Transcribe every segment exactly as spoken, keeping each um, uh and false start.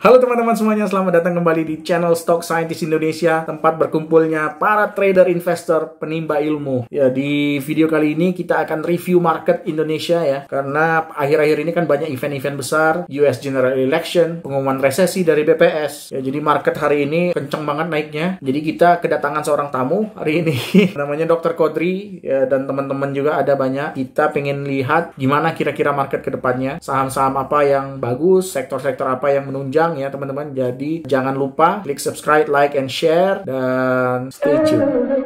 Halo teman-teman semuanya, selamat datang kembali di channel Stock Scientist Indonesia, tempat berkumpulnya para trader, investor, penimba ilmu. Ya, di video kali ini kita akan review market Indonesia ya, karena akhir-akhir ini kan banyak event-event besar, U S General Election, pengumuman resesi dari B P S. Ya, jadi market hari ini kenceng banget naiknya. Jadi kita kedatangan seorang tamu hari ini, namanya dokter Kodri ya, dan teman-teman juga ada banyak. Kita pengen lihat gimana kira-kira market ke depannya, saham-saham apa yang bagus, sektor-sektor apa yang menunjang ya teman-teman. Jadi jangan lupa klik subscribe, like, and share, dan stay tune.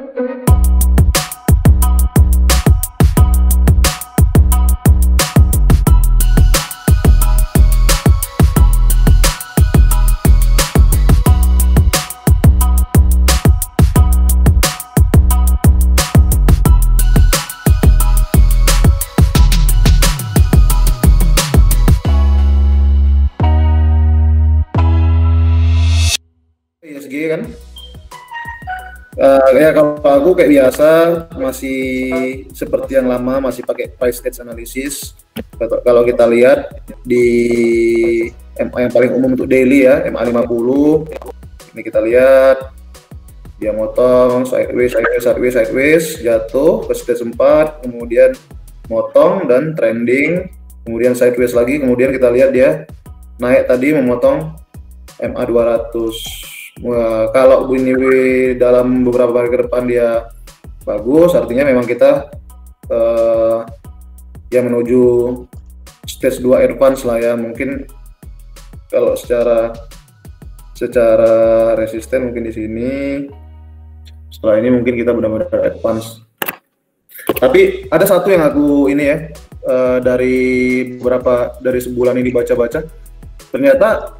I S G kan, uh, ya kalau aku kayak biasa masih seperti yang lama, masih pakai price stage analysis. Kalau kita lihat di M A yang paling umum untuk daily ya, M A lima puluh, ini kita lihat dia motong sideways, sideways, sideways, sideways, jatuh ke stage empat, kemudian motong dan trending, kemudian sideways lagi, kemudian kita lihat dia naik tadi memotong M A dua ratus. Wah, kalau ini dalam beberapa hari ke depan dia bagus, artinya memang kita uh, ya menuju stage dua advance lah ya. Mungkin kalau secara secara resisten mungkin di sini, setelah ini mungkin kita benar-benar advance. Tapi ada satu yang aku ini ya, uh, dari beberapa dari sebulan ini baca-baca, ternyata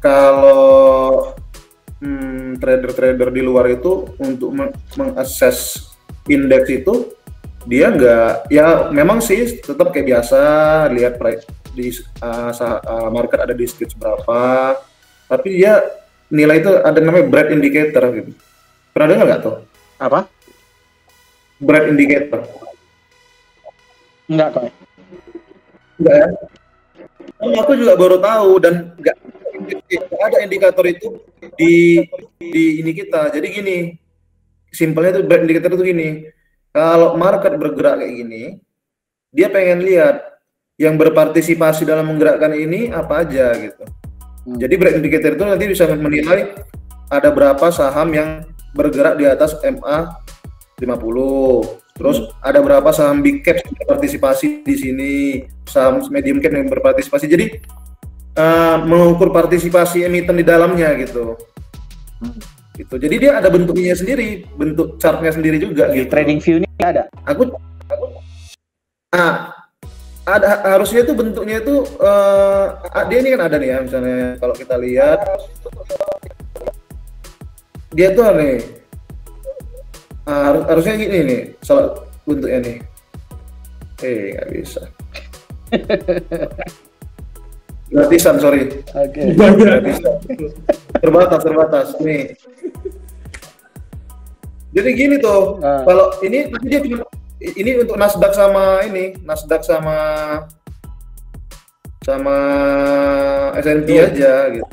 kalau Hmm, trader-trader di luar itu untuk mengakses indeks itu dia nggak, ya memang sih tetap kayak biasa lihat price di uh, uh, market ada di stage berapa, tapi dia nilai itu ada namanya bread indicator gitu. Pernah dengar nggak tuh? Apa? Bread indicator? Enggak kok. Enggak ya? Aku juga baru tahu dan nggak ada indikator itu di di ini kita. Jadi gini, simpelnya itu bread indicator itu gini. Kalau market bergerak kayak gini, dia pengen lihat yang berpartisipasi dalam menggerakkan ini apa aja gitu. Hmm. Jadi bread indicator itu nanti bisa menilai ada berapa saham yang bergerak di atas M A lima puluh. Terus hmm. ada berapa saham big cap yang berpartisipasi di sini, saham medium cap yang berpartisipasi. Jadi Uh, mengukur partisipasi emiten di dalamnya gitu. Hmm. Gitu. Jadi dia ada bentuknya sendiri, bentuk chartnya sendiri juga. Di gitu. Trading View ini ada. Aku, aku nah, ada harusnya itu bentuknya itu uh, dia ini kan ada nih ya, misalnya kalau kita lihat dia tuh nih uh, harus, harusnya gini nih, salah bentuknya nih. Eh nggak bisa. Gratisan, sorry. Oke. Okay. Gratisan. Terbatas, terbatas. Nih. Jadi gini tuh, uh. kalau ini dia cuma ini untuk Nasdaq sama ini, Nasdaq sama sama S and P uh. aja gitu.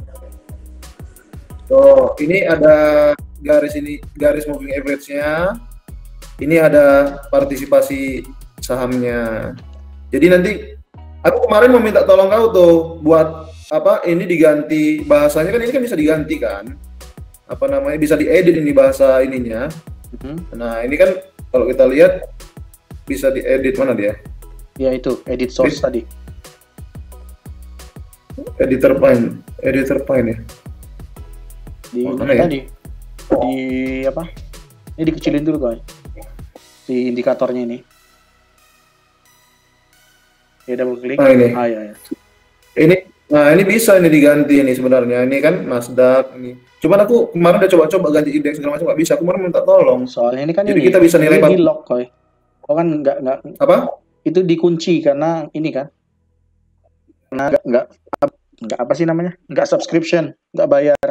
Tuh, ini ada garis ini, garis moving average-nya. Ini ada partisipasi sahamnya. Jadi nanti aku kemarin mau minta tolong kau tuh buat apa ini diganti bahasanya, kan ini kan bisa diganti kan, apa namanya, bisa diedit ini bahasa ininya. Mm-hmm. Nah ini kan kalau kita lihat bisa diedit, mana dia? Ya itu edit source Edit. Tadi. Editor Pine, editor Pine ya. Di oh, mana ya? Tadi di apa? Ini dikecilin dulu guys. Di indikatornya ini. Ya double klik. Nah, ini. Ah, ya, ya. Ini, nah ini bisa ini diganti ini sebenarnya. Ini kan Nasdaq ini. Cuman aku kemarin udah coba-coba ganti indeks segala macam nggak bisa. Aku kemarin minta tolong. Soalnya ini kan jadi ini, kita bisa nilai ini di lock coy. Oh kan nggak nggak. Apa? Itu dikunci karena ini kan. Karena nggak nggak nggak apa sih namanya? Nggak subscription, nggak bayar.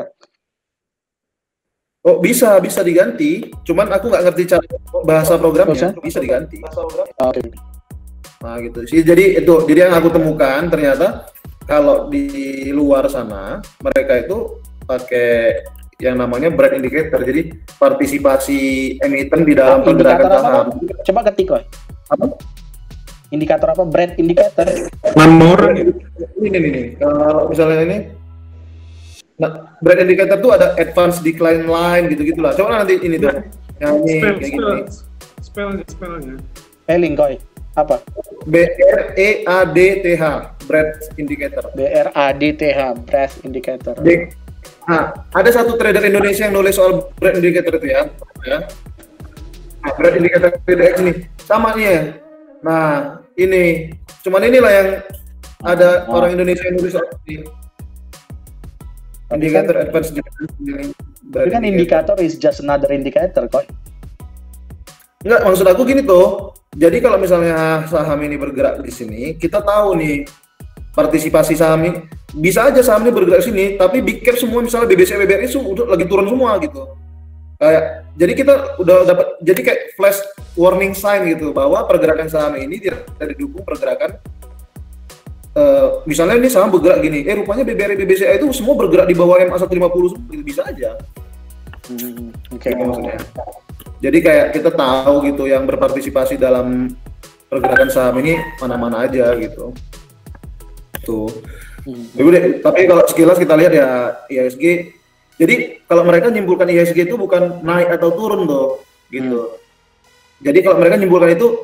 Oh bisa bisa diganti. Cuman aku nggak ngerti cara bahasa programnya. Bisa, bisa diganti. Oke. Okay. Nah gitu sih, jadi itu jadi yang aku temukan ternyata kalau di luar sana mereka itu pakai yang namanya breadth indicator, jadi partisipasi emiten di dalam oh, pergerakan saham. Coba ketik lah. Apa? Indikator apa? Breadth indicator. Nomor ini nih nih. Kalau misalnya ini, nah, breadth indicator tuh ada advance decline line gitu-gitulah. Coba nanti ini tuh. Yang ini spell, kayak spell, gini. spellnya, spellnya. Spelling koi. Apa? B R E A D T H, breadth indicator. B R A D T H, breadth indicator. B Nah, ada satu trader Indonesia yang nulis soal breadth indicator itu ya. ya. Nah, breadth indicator T D X nih, sama nih ya. Nah, ini, cuman inilah yang ada oh. orang Indonesia yang nulis soal ini. Indikator kan, advance decline. Tapi kan indikator is just another indicator kok. Enggak, maksud aku gini tuh. Jadi kalau misalnya saham ini bergerak di sini, kita tahu nih partisipasi saham ini bisa aja saham ini bergerak sini, tapi big cap semua misalnya B B C, B B R I itu udah lagi turun semua gitu. Kayak jadi kita udah dapat jadi kayak flash warning sign gitu bahwa pergerakan saham ini tidak didukung pergerakan uh, misalnya ini saham bergerak gini, eh rupanya B B R I, B B C A itu semua bergerak di bawah M A seratus lima puluh gitu, bisa aja. Hmm, oke okay. Gitu maksudnya. Jadi kayak kita tahu gitu yang berpartisipasi dalam pergerakan saham ini mana-mana aja gitu. Tuh. Hmm. Deh, tapi kalau sekilas kita lihat ya I H G. Jadi kalau mereka nyimpulkan I H G itu bukan naik atau turun tuh, gitu. Hmm. Jadi kalau mereka nyimpulkan itu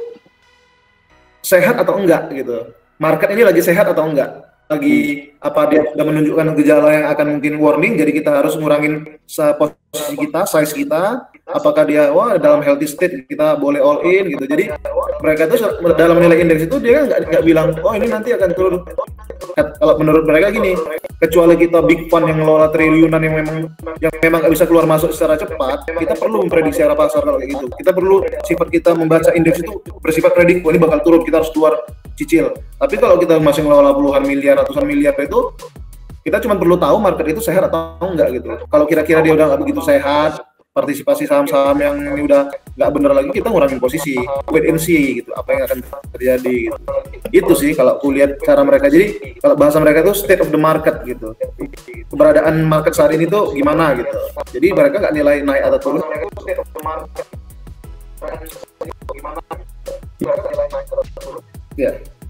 sehat atau enggak gitu. Market ini lagi sehat atau enggak? Lagi apa dia sudah menunjukkan gejala yang akan mungkin warning, jadi kita harus ngurangin posisi kita, size kita. Apakah dia wah dalam healthy state kita boleh all in gitu. Jadi mereka itu dalam nilai indeks itu dia nggak nggak bilang oh ini nanti akan turun. Kalau menurut mereka gini, kecuali kita big fund yang ngelola triliunan yang memang yang memang nggak bisa keluar masuk secara cepat, kita perlu memprediksi arah pasar kalau kayak gitu. Kita perlu sifat kita membaca indeks itu bersifat predik, oh ini bakal turun, kita harus keluar cicil. Tapi kalau kita masih ngelola puluhan miliar, ratusan miliar itu, kita cuma perlu tahu market itu sehat atau enggak gitu. Kalau kira-kira dia udah nggak begitu sehat, partisipasi saham-saham yang ini udah nggak bener lagi, kita ngurangin posisi, wait and see gitu, apa yang akan terjadi gitu. Itu sih kalau aku lihat cara mereka. Jadi kalau bahasa mereka itu state of the market gitu, keberadaan market saat ini tuh gimana gitu. Jadi mereka nggak nilai naik atau turun. Ya.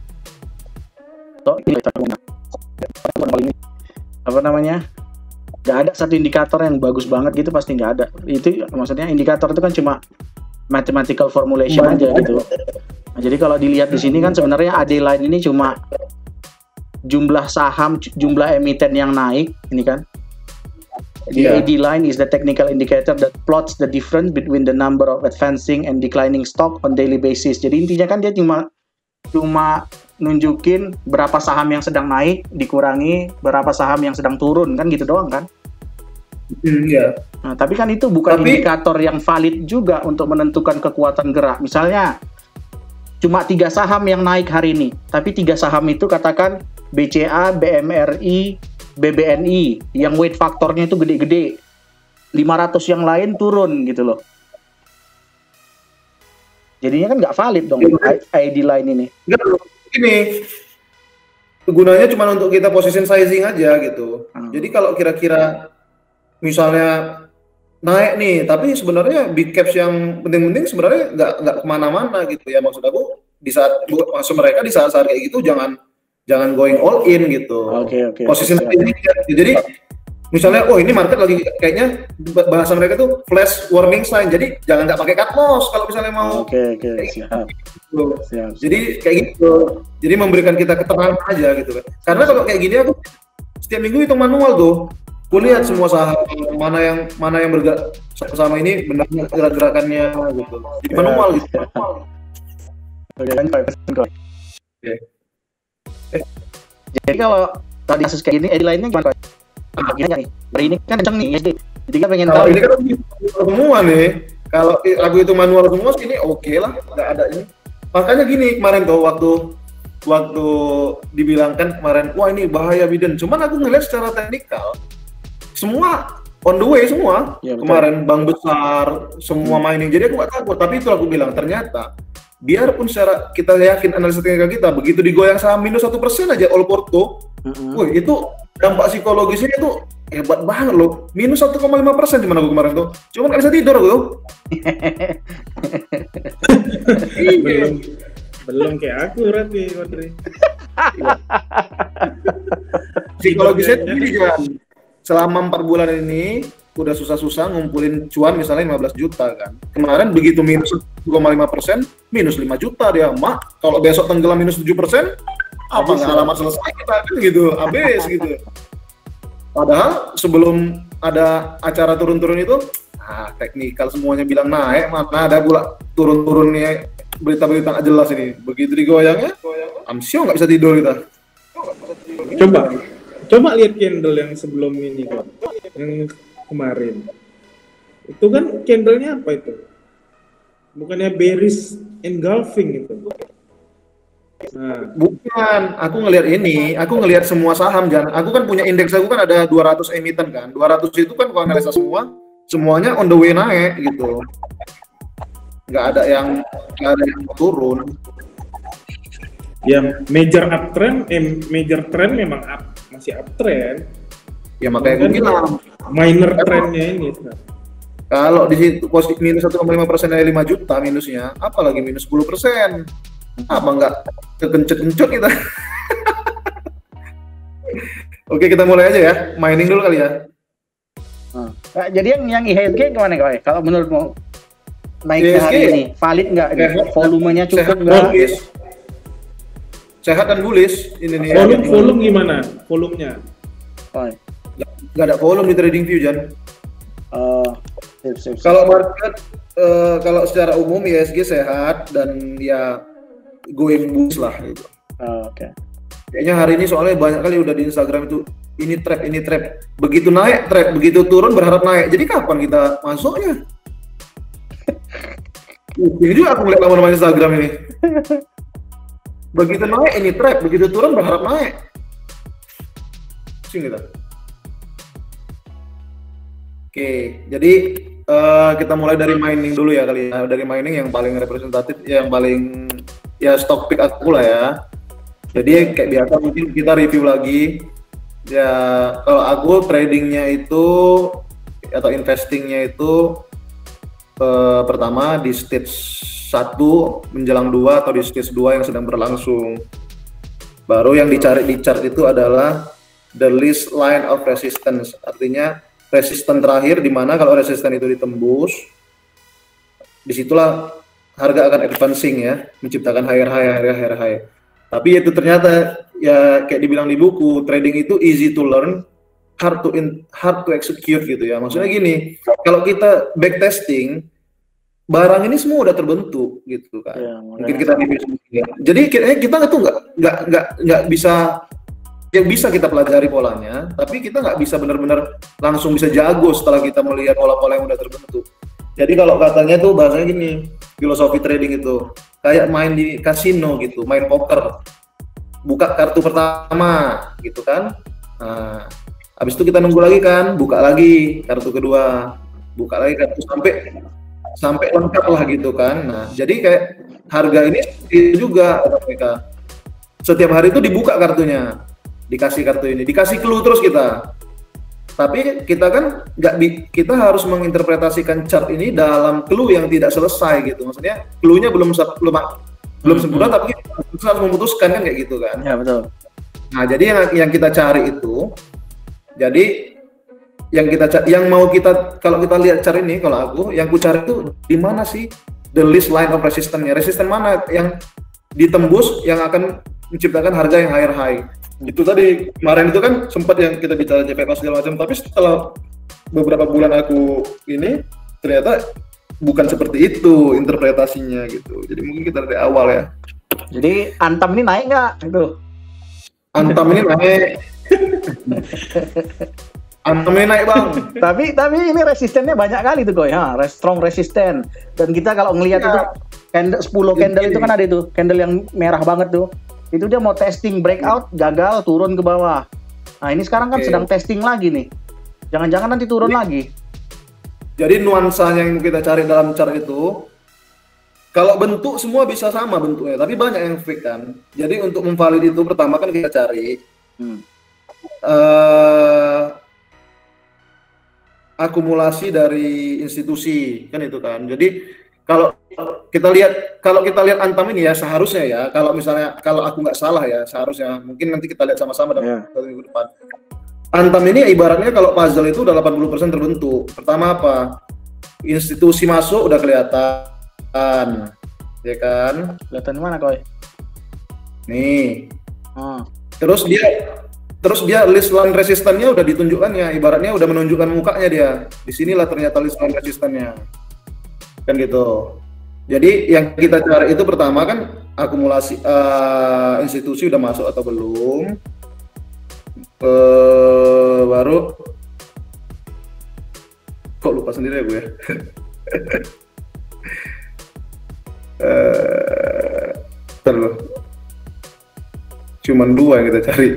Apa namanya? Gak ada satu indikator yang bagus banget gitu, pasti nggak ada. Itu maksudnya indikator itu kan cuma mathematical formulation aja gitu. Nah, jadi kalau dilihat di sini kan sebenarnya A D line ini cuma jumlah saham, jumlah emiten yang naik ini kan. The yeah. A D line is the technical indicator that plots the difference between the number of advancing and declining stock on daily basis. Jadi intinya kan dia cuma cuma nunjukin berapa saham yang sedang naik dikurangi berapa saham yang sedang turun, kan gitu doang kan? Mm, yeah. Nah, tapi kan itu bukan tapi, indikator yang valid juga untuk menentukan kekuatan gerak. Misalnya cuma tiga saham yang naik hari ini, tapi tiga saham itu katakan B C A, B M R I, B B N I yang weight faktornya itu gede-gede, lima ratus yang lain turun gitu loh. Jadinya kan nggak valid dong I D line ini. Ini gunanya cuma untuk kita position sizing aja gitu. Hmm. Jadi kalau kira-kira misalnya naik nih, tapi sebenarnya big caps yang penting-penting sebenarnya nggak nggak kemana-mana gitu ya. Maksud aku di saat maksud mereka di saat-saat kayak gitu jangan jangan going all in gitu. Oke okay, oke. Okay. Position sizing. Jadi misalnya, oh ini market lagi kayaknya bahasa mereka tuh flash warning sign, jadi jangan nggak pakai cut loss kalau misalnya mau. Oke okay, oke okay, siap. Gitu. siap. Jadi kayak gitu, jadi memberikan kita keterangan aja gitu kan. Karena kalau kayak gini aku setiap minggu itu manual tuh, aku lihat semua saham mana yang mana yang bergerak sama ini benar gerak-gerakannya gitu. Jadi manual gitu. Oke lanjut. Oke. Jadi kalau tadi kasus kayak gini, edit lainnya gimana? Nih, hari ini kan kenceng nih, jadi kan pengen tahu. Ini kan semua nih, kalau aku itu manual semua sini oke okay lah, nggak ada ini. Makanya gini kemarin tuh waktu waktu dibilangkan kemarin, wah ini bahaya Biden. Cuman aku ngeliat secara teknikal, semua on the way semua. Ya, kemarin bank besar, semua hmm. mining. Jadi aku nggak takut. Tapi itu aku bilang ternyata, biarpun secara kita yakin analisa teknikal kita begitu digoyang saham minus satu persen aja all porto, Mm-hmm. Wih, itu dampak psikologisnya itu hebat banget loh. Minus satu koma lima persen di mana gue kemarin tuh. Cuma nggak bisa tidur gue. belum belum kayak aku berarti, Wadri. Psikologisnya gini kan. Selama empat bulan ini udah susah-susah ngumpulin cuan misalnya lima belas juta kan. Kemarin begitu minus satu koma lima persen, minus lima juta dia. Mak, kalau besok tenggelam minus tujuh persen, apa nggak alamat selesai kita kan gitu, habis gitu. Padahal sebelum ada acara turun-turun itu, ah teknikal semuanya bilang naik, mana ada pula turun-turunnya berita-berita nggak jelas ini. Begitu digoyangnya, amsio nggak bisa tidur kita. Coba, coba lihat candle yang sebelum ini kok, yang kemarin. Itu kan candlenya apa itu? Bukannya bearish engulfing itu? Nah. Bukan, aku ngelihat ini, aku ngelihat semua saham Jan. Aku kan punya indeks, aku kan ada dua ratus emiten kan. dua ratus itu kan kalau analisa semua, semuanya on the way naik gitu. Nggak ada yang nggak ada yang turun. Ya major uptrend, eh, major trend memang up, masih uptrend. Ya makanya gue bilang minor trendnya ini. kalau di situ positif minus satu koma lima persen dari lima juta minusnya, apalagi minus sepuluh persen. Apa nggak kekencet-kencet kita? Oke, kita mulai aja ya, mining dulu kali ya. Nah, jadi yang yang I H S G gimana kau? Kalau menurutmu naiknya hari ini valid nggak? Volumenya cukup nggak? Sehat dan bullish ini nih. Volume ya. Volume gimana? Volumenya? Oh. Nggak ada volume di TradingView Jan. Uh, kalau market uh, kalau secara umum I H S G sehat dan ya going bullish lah gitu. Oh, Oke. Okay. Kayaknya hari ini soalnya banyak kali udah di Instagram itu ini trap, ini trap. Begitu naik trap, begitu turun berharap naik. Jadi kapan kita masuknya? Ini juga aku ngeliat lama-lama Instagram ini. Begitu naik ini trap, begitu turun berharap naik. Sini kita. Oke, jadi uh, kita mulai dari mining dulu ya kali ya. Dari mining yang paling representatif, yang paling ya stock pick aku lah ya. Jadi kayak biasa mungkin kita review lagi. Ya kalau aku tradingnya itu atau investingnya itu eh, pertama di stage satu menjelang dua atau di stage dua yang sedang berlangsung. Baru yang dicari di chart itu adalah the least line of resistance. Artinya resisten terakhir di mana kalau resisten itu ditembus, disitulah harga akan advancing ya, menciptakan higher high, higher higher high. Tapi itu ternyata ya kayak dibilang di buku, trading itu easy to learn, hard to in, hard to execute gitu ya. Maksudnya gini, kalau kita backtesting, barang ini semua udah terbentuk gitu kan. Ya, mungkin kita ya. Jadi kayaknya kita tuh nggak nggak nggak nggak bisa, yang bisa kita pelajari polanya, tapi kita nggak bisa benar-benar langsung bisa jago setelah kita melihat pola-pola yang udah terbentuk. Jadi kalau katanya tuh bahasanya gini, filosofi trading itu kayak main di kasino gitu, main poker. Buka kartu pertama gitu kan. Nah, habis itu kita nunggu lagi kan, buka lagi kartu kedua, buka lagi kartu sampai sampai lengkap lah gitu kan. Nah, jadi kayak harga ini juga mereka setiap hari itu dibuka kartunya, dikasih kartu ini, dikasih clue terus kita. Tapi kita kan nggak, kita harus menginterpretasikan chart ini dalam clue yang tidak selesai gitu. Maksudnya clue-nya belum belum belum sempurna, tapi kita harus memutuskan kan kayak gitu kan. Ya betul. Nah jadi yang yang kita cari itu, jadi yang kita yang mau kita kalau kita lihat chart ini, kalau aku yang ku cari itu di mana sih the least line of resistance-nya, resisten mana yang ditembus yang akan menciptakan harga yang higher high. Itu tadi kemarin itu kan sempat yang kita bicara J P K segala macam, tapi setelah beberapa bulan aku ini ternyata bukan seperti itu interpretasinya gitu. Jadi mungkin kita dari awal ya. Jadi Antam ini naik nggak itu? Antam ini naik. Antam ini naik bang. tapi tapi ini resistennya banyak kali tuh Goy, ha, strong resisten. Dan kita kalau ngelihat ya, itu candle sepuluh candle itu kan ada itu, candle yang merah banget tuh. Itu dia mau testing breakout, gagal, turun ke bawah. Nah ini sekarang kan okay. sedang testing lagi nih. Jangan-jangan nanti turun jadi, lagi. Jadi nuansanya yang kita cari dalam chart itu, kalau bentuk semua bisa sama bentuknya, tapi banyak yang fake kan. Jadi untuk memvalid itu pertama kan kita cari, hmm. uh, akumulasi dari institusi kan itu kan. Jadi kalau kita lihat kalau kita lihat Antam ini ya seharusnya ya kalau misalnya kalau aku nggak salah ya seharusnya mungkin nanti kita lihat sama-sama dalam yeah. minggu depan. Antam ini ibaratnya kalau puzzle itu udah delapan puluh persen terbentuk. Pertama apa? Institusi masuk udah kelihatan, ya kan? Kelihatan mana Koy? Nih. Oh. Terus dia terus dia list line resistannya udah ditunjukkannya, ibaratnya udah menunjukkan mukanya dia. Disinilah ternyata list line resistannya. Kan gitu. Jadi yang kita cari itu pertama kan akumulasi uh, institusi udah masuk atau belum. Uh, baru kok lupa sendiri ya gue. uh, terus cuman dua yang kita cari.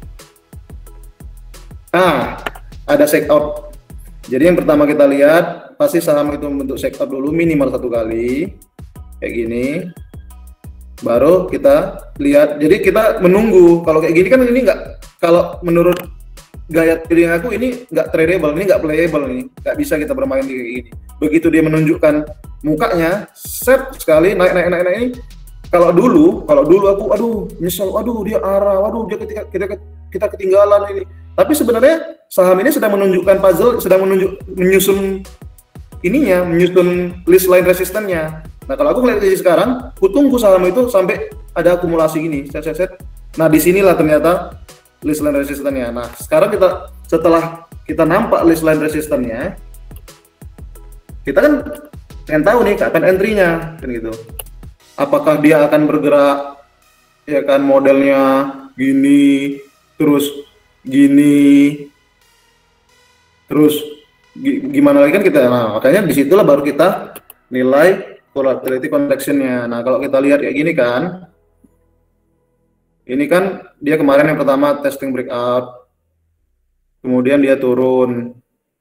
Ah, ada check out. Jadi yang pertama kita lihat pasti saham itu membentuk check out dulu minimal satu kali kayak gini. Baru kita lihat. Jadi kita menunggu. Kalau kayak gini kan ini nggak. Kalau menurut gaya trading aku ini nggak tradable, ini nggak playable nih, nggak bisa kita bermain di kayak gini. Begitu dia menunjukkan mukanya, set sekali naik naik naik naik ini. Kalau dulu, kalau dulu aku, aduh nyesel, aduh dia arah, waduh dia ketika kita kita ketinggalan ini. Tapi sebenarnya saham ini sedang menunjukkan puzzle, sedang menunjuk menyusun ininya, menyusun list line resistannya. Nah kalau aku melihat di sekarang, aku tunggu saham itu sampai ada akumulasi gini, set set set. Nah disinilah ternyata list line resistannya. Nah sekarang kita setelah kita nampak list line resistannya, kita kan pengen tahu nih kapan entry-nya, kan gitu. Apakah dia akan bergerak, ya kan modelnya gini, terus gini, terus gimana lagi kan kita. Nah makanya disitulah baru kita nilai volatility contraction-nya. Nah kalau kita lihat kayak gini kan, ini kan dia kemarin yang pertama testing breakout, kemudian dia turun,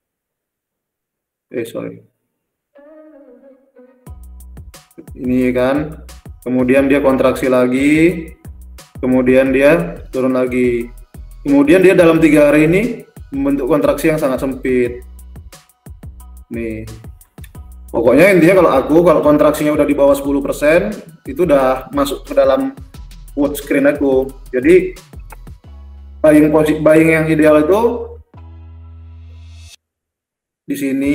eh sorry, ini kan, kemudian dia kontraksi lagi, kemudian dia turun lagi, kemudian dia dalam tiga hari ini membentuk kontraksi yang sangat sempit. Nih, pokoknya intinya kalau aku kalau kontraksinya udah di bawah sepuluh persen itu udah masuk ke dalam watch screen aku. Jadi buying posisi buying yang ideal itu di sini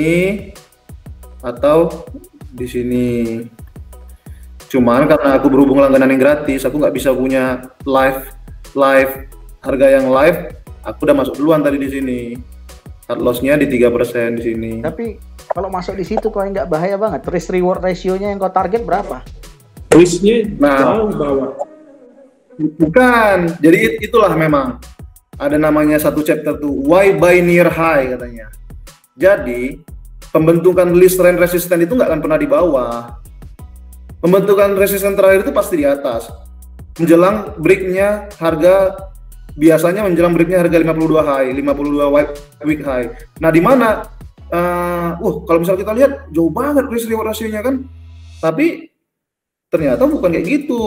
atau di sini. Cuman karena aku berhubung langganan yang gratis, aku nggak bisa punya live live harga yang live. Aku udah masuk duluan tadi di sini. Cut loss-nya di tiga persen di sini. Tapi kalau masuk di situ kok nggak bahaya banget. Risk reward ratio-nya yang kau target berapa? Risk-nya nah, jauh bawah. Bukan. Jadi itulah memang ada namanya satu chapter tuh why buy near high katanya. Jadi pembentukan list line resisten itu nggak akan pernah di bawah. Pembentukan resisten terakhir itu pasti di atas. Menjelang break-nya harga biasanya menjelang break-nya harga lima puluh dua high, lima puluh dua week high. Nah, di mana uh, uh kalau misalnya kita lihat jauh banget risk reward ratio-nya kan. Tapi ternyata bukan kayak gitu.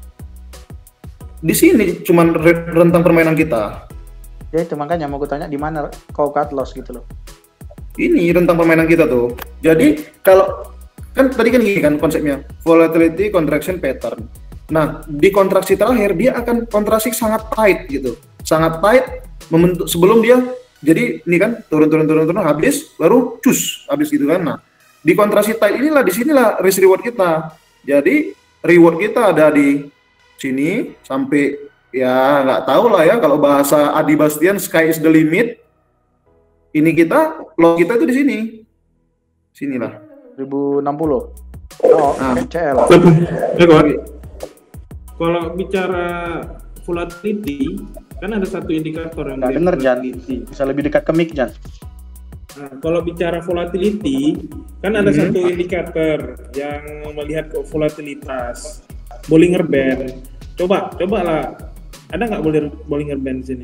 Di sini cuman rentang permainan kita. Ya itu makanya mau gue tanya di mana kau cut loss gitu loh. Ini rentang permainan kita tuh. Jadi kalau kan tadi kan gini kan konsepnya volatility contraction pattern. Nah di kontraksi terakhir dia akan kontraksi sangat tight gitu, sangat tight membentuk sebelum dia jadi ini kan turun turun turun turun habis baru cus habis gitu kan. Nah di kontraksi tight inilah di sinilah risk reward kita. Jadi reward kita ada di sini sampai ya nggak tahu lah ya kalau bahasa Adi Bastian sky is the limit. Ini kita low kita itu di sini, sinilah. seribu enam puluh. Oh, nah. C L. Kalau bicara volatility, kan ada satu indikator yang nggak denger Jan, bisa lebih dekat ke mic Jan. Nah, kalau bicara volatility, kan ada hmm. satu indikator yang melihat ke volatilitas Bollinger Band. Coba, coba lah, ada nggak Bollinger Band sini?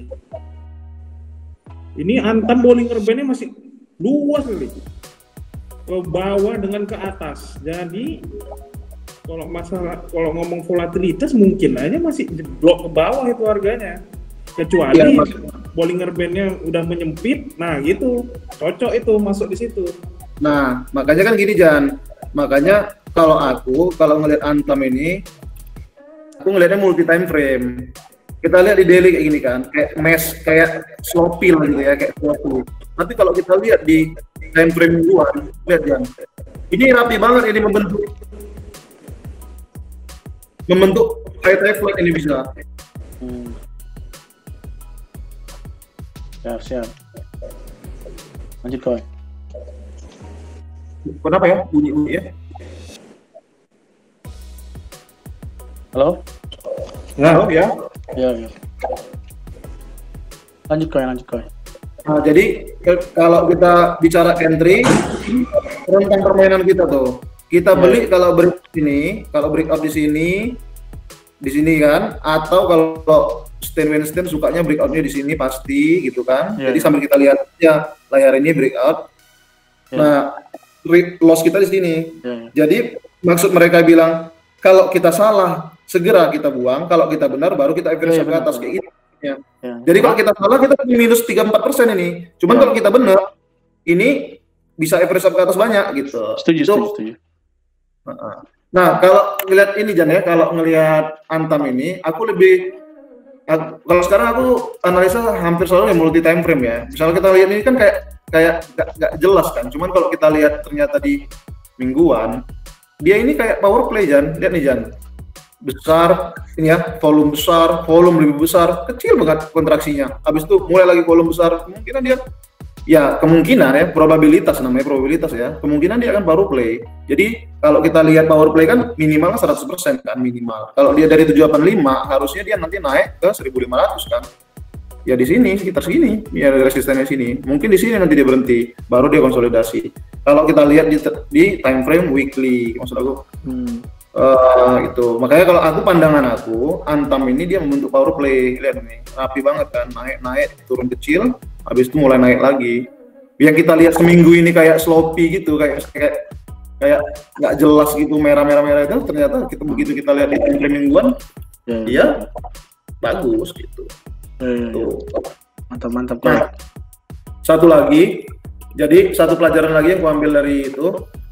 Ini Antam Bollinger Band-nya masih luas kali, ke bawah dengan ke atas. Jadi kalau masalah kalau ngomong volatilitas mungkin aja masih jeblok ke bawah itu harganya, kecuali ya, Bollinger Bandnya udah menyempit, nah gitu cocok itu masuk di situ. Nah makanya kan gini Jan, makanya kalau aku kalau ngelihat Antam ini, aku ngelihatnya multi time frame. Kita lihat di daily kayak gini kan, kayak mesh, kayak sloppy lah gitu ya, kayak sloppy. Tapi kalau kita lihat di time frame mingguan, lihat Jan, ini rapi banget ini membentuk membentuk high flat ini bisa. Hmm. Siap, siap. Lanjut Koy. Kenapa ya bunyi-bunyi ya? Halo? Nah, ya. Ya, ya. Lanjut Koy, lanjut Koy. Nah, jadi ke- kalau kita bicara entry, rentang permainan kita tuh. Kita Ya. beli kalau break di sini, kalau breakout di sini, di sini kan, atau kalau stand when stand sukanya breakoutnya di sini pasti gitu kan. Ya, Jadi ya. sambil kita lihat ya layar ini breakout. Ya. Nah, re- loss kita di sini. Ya, ya. Jadi maksud mereka bilang kalau kita salah segera kita buang, kalau kita benar baru kita average Ya, ya, ke benar, atas benar. kayak gitu. Ya. Ya. Jadi kalau kita salah kita minus tiga sampai empat persen ini. Cuman Ya. kalau kita benar ini bisa average ke atas banyak gitu. Setuju, Itu- setuju, setuju. Heeh. Nah, kalau ngelihat ini Jan ya, kalau ngelihat Antam ini, aku lebih aku- kalau sekarang aku analisa hampir selalu yang multi time frame ya. Misalnya kita lihat ini kan kayak kayak gak, gak jelas kan. Cuman kalau kita lihat ternyata di mingguan, dia ini kayak power play Jan. Lihat nih Jan. Besar ini ya, volume besar, volume lebih besar, kecil banget kontraksinya. Habis itu mulai lagi volume besar, kemungkinan dia ya kemungkinan ya probabilitas namanya probabilitas ya kemungkinan dia akan power play. Jadi kalau kita lihat power play kan minimal seratus persen kan minimal. Kalau dia dari tujuh delapan lima harusnya dia nanti naik ke seribu lima ratus kan. Ya di sini sekitar segini ya resistennya sini. Mungkin di sini nanti dia berhenti baru dia konsolidasi. Kalau kita lihat di, di time frame weekly maksud aku Hmm. eh, itu. Makanya kalau aku pandangan aku Antam ini dia membentuk power play. Lihat nih rapi banget kan naik-naik turun kecil habis itu mulai naik lagi. Yang kita lihat seminggu ini kayak sloppy gitu, kayak kayak kayak nggak jelas gitu merah-merah-merah itu ternyata kita begitu kita lihat di time frame mingguan, Ya, ya. dia bagus gitu. Ya, ya, ya. Tuh. Mantap, mantap Koy. Nah, satu lagi, jadi satu pelajaran lagi yang aku ambil dari itu,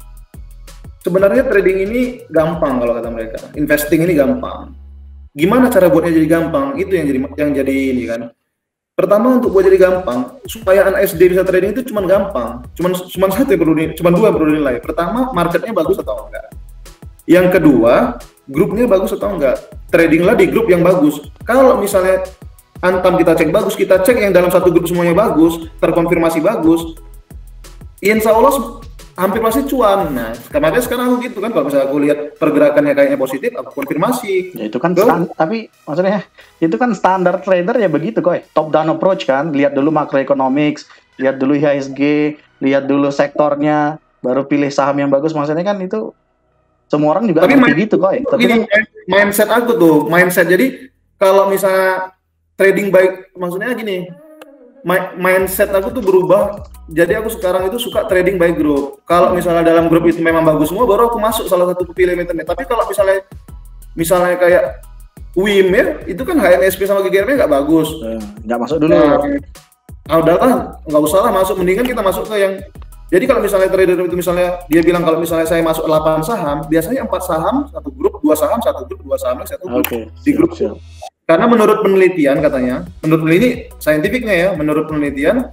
sebenarnya trading ini gampang kalau kata mereka, investing ini gampang. Gimana cara buatnya jadi gampang? Itu yang jadi yang jadi ini kan. Pertama untuk buat jadi gampang, supaya anak S D bisa trading itu cuma gampang, cuma cuma satu yang perlu cuma dua yang perlu dinilai. Pertama, marketnya bagus atau enggak. Yang kedua, grupnya bagus atau enggak. Tradinglah di grup yang bagus. Kalau misalnya Antam kita cek bagus, kita cek yang dalam satu grup semuanya bagus, terkonfirmasi bagus, insya Allah hampir pasti cuan. Nah, kemarin sekarang aku gitu kan, kalau misalnya aku lihat pergerakannya kayaknya positif, aku konfirmasi. Ya itu kan Go. stan- tapi maksudnya itu kan standar trader ya begitu Koy. Top down approach kan, lihat dulu macroeconomics, lihat dulu I H S G, lihat dulu sektornya, baru pilih saham yang bagus. Maksudnya kan itu semua orang juga Tapi ngerti main- gitu Koy. Tapi Ini kan mindset aku tuh, mindset. Jadi kalau misalnya trading baik, maksudnya gini, mi- mindset aku tuh berubah. Jadi aku sekarang itu suka trading by group. Kalau misalnya dalam grup itu memang bagus semua, baru aku masuk salah satu pilih metode. Tapi kalau misalnya misalnya kayak W I M ya, itu kan H N S P sama G G R P nggak bagus. eh, nggak masuk dulu. Nah, ah, udahlah, nggak usah lah masuk. Mendingan kita masuk ke yang. Jadi kalau misalnya trader itu misalnya dia bilang kalau misalnya saya masuk delapan saham, biasanya empat saham satu grup, dua saham satu grup, dua saham satu grup. Oke. Di grup. siap, siap. Karena menurut penelitian katanya, menurut peneliti saintifiknya ya, menurut penelitian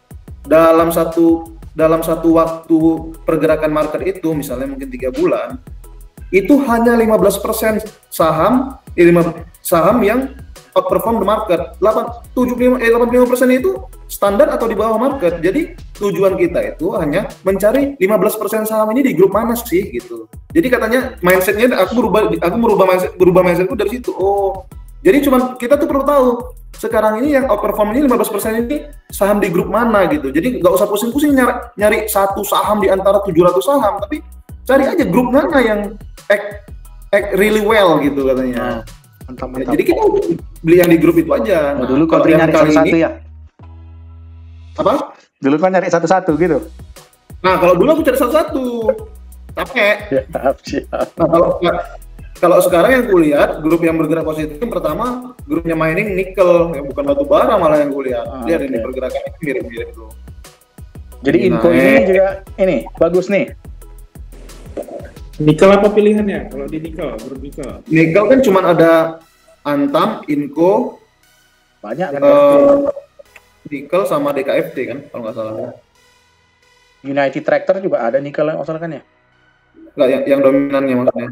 dalam satu dalam satu waktu pergerakan market itu misalnya mungkin tiga bulan, itu hanya lima belas persen saham, eh, lima saham yang outperform the market. delapan, tujuh puluh lima, eh, delapan puluh lima persen itu standar atau di bawah market. Jadi tujuan kita itu hanya mencari lima belas persen saham ini di grup mana sih gitu. Jadi katanya mindsetnya aku berubah, aku merubah mindset, berubah mindsetku dari situ. Oh, jadi cuman kita tuh perlu tahu sekarang ini yang outperform ini lima belas persen ini saham di grup mana gitu. Jadi nggak usah pusing-pusing nyari, nyari satu saham di antara tujuh ratus saham, tapi cari aja grup mana yang act, act really well gitu katanya. Nah, mantap, Ya, mantap. jadi kita beli yang di grup itu aja. Oh, dulu kalau kau yang nyari kali satu-satu ini ya? apa? Dulu kan nyari satu-satu gitu. Nah kalau dulu aku cari satu-satu, capek. Ya, siap. Nah kalau kalau sekarang yang kulihat grup yang bergerak positif yang pertama grupnya mining nikel, ya bukan batu bara malah yang kulihat. Ah, Lihat okay. ini pergerakannya mirip-mirip tuh. Jadi Ini info ini naik. juga ini bagus nih. Nikel apa pilihannya? Kalau di nikel, grup nikel. Nikel kan cuma ada Antam, Inco, Banyak kan. eh, nikel sama D K F T kan kalau nggak salah. United Tractor juga ada nikel yang masalah kan ya. Nggak yang, yang dominannya maksudnya.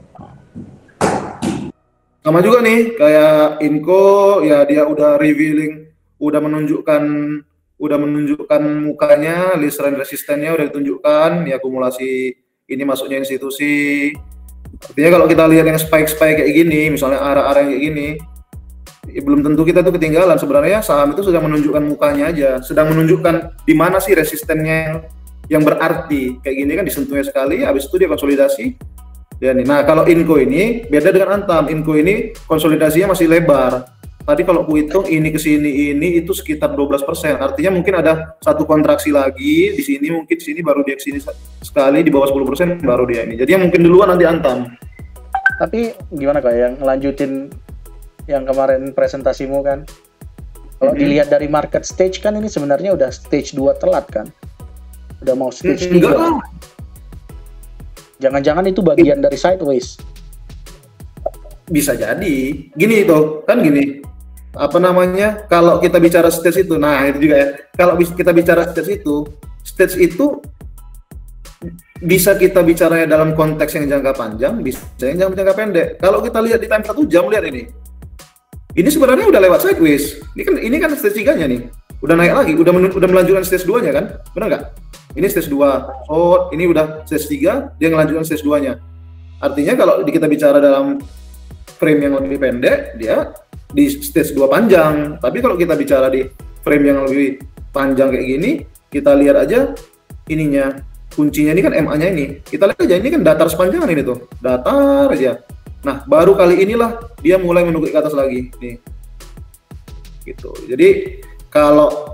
Sama juga nih kayak Inco ya dia udah revealing, udah menunjukkan udah menunjukkan mukanya, list run resistennya udah ditunjukkan, ya akumulasi ini masuknya institusi. Artinya kalau kita lihat yang spike-spike kayak gini, misalnya arah-arah yang kayak gini, ya belum tentu kita tuh ketinggalan. Sebenarnya saham itu sedang menunjukkan mukanya aja, sedang menunjukkan di mana sih resistennya yang, yang berarti. Kayak gini kan disentuhnya sekali, habis itu dia konsolidasi. Dan nah kalau Inco ini beda dengan Antam. Inco ini konsolidasinya masih lebar. Tadi kalau aku hitung ini ke sini ini itu sekitar dua belas persen. Artinya mungkin ada satu kontraksi lagi di sini, mungkin di sini baru dia ke sini sekali di bawah sepuluh persen baru dia ini. Jadi mungkin duluan nanti Antam. Tapi gimana kak yang ngelanjutin yang kemarin presentasimu kan? Kalau Mm-hmm. dilihat dari market stage kan ini sebenarnya udah stage dua telat kan? Udah mau stage Hmm, enggak tiga. lah. Jangan-jangan itu bagian dari sideways. Bisa jadi. Gini itu, kan gini. Apa namanya? Kalau kita bicara stage itu, nah itu juga ya. Kalau bis- kita bicara stage itu, stage itu bisa kita bicaranya dalam konteks yang jangka panjang, bisa yang jangka pendek. Kalau kita lihat di time satu jam, lihat ini. Ini sebenarnya udah lewat sideways. Ini kan ini kan stage tiga-nya nih. Udah naik lagi, udah men- udah melanjutkan stage dua-nya kan? Benar nggak? Ini stage dua. Oh, ini udah stage tiga, dia melanjutkan stage dua-nya. Artinya kalau di- kita bicara dalam frame yang lebih pendek, dia di stage dua panjang. Tapi kalau kita bicara di frame yang lebih panjang kayak gini, kita lihat aja ininya. Kuncinya ini kan M A-nya ini. Kita lihat aja ini kan datar sepanjangan ini tuh. Datar aja. Nah, baru kali inilah dia mulai menukik ke atas lagi. Nih. Gitu. Jadi kalau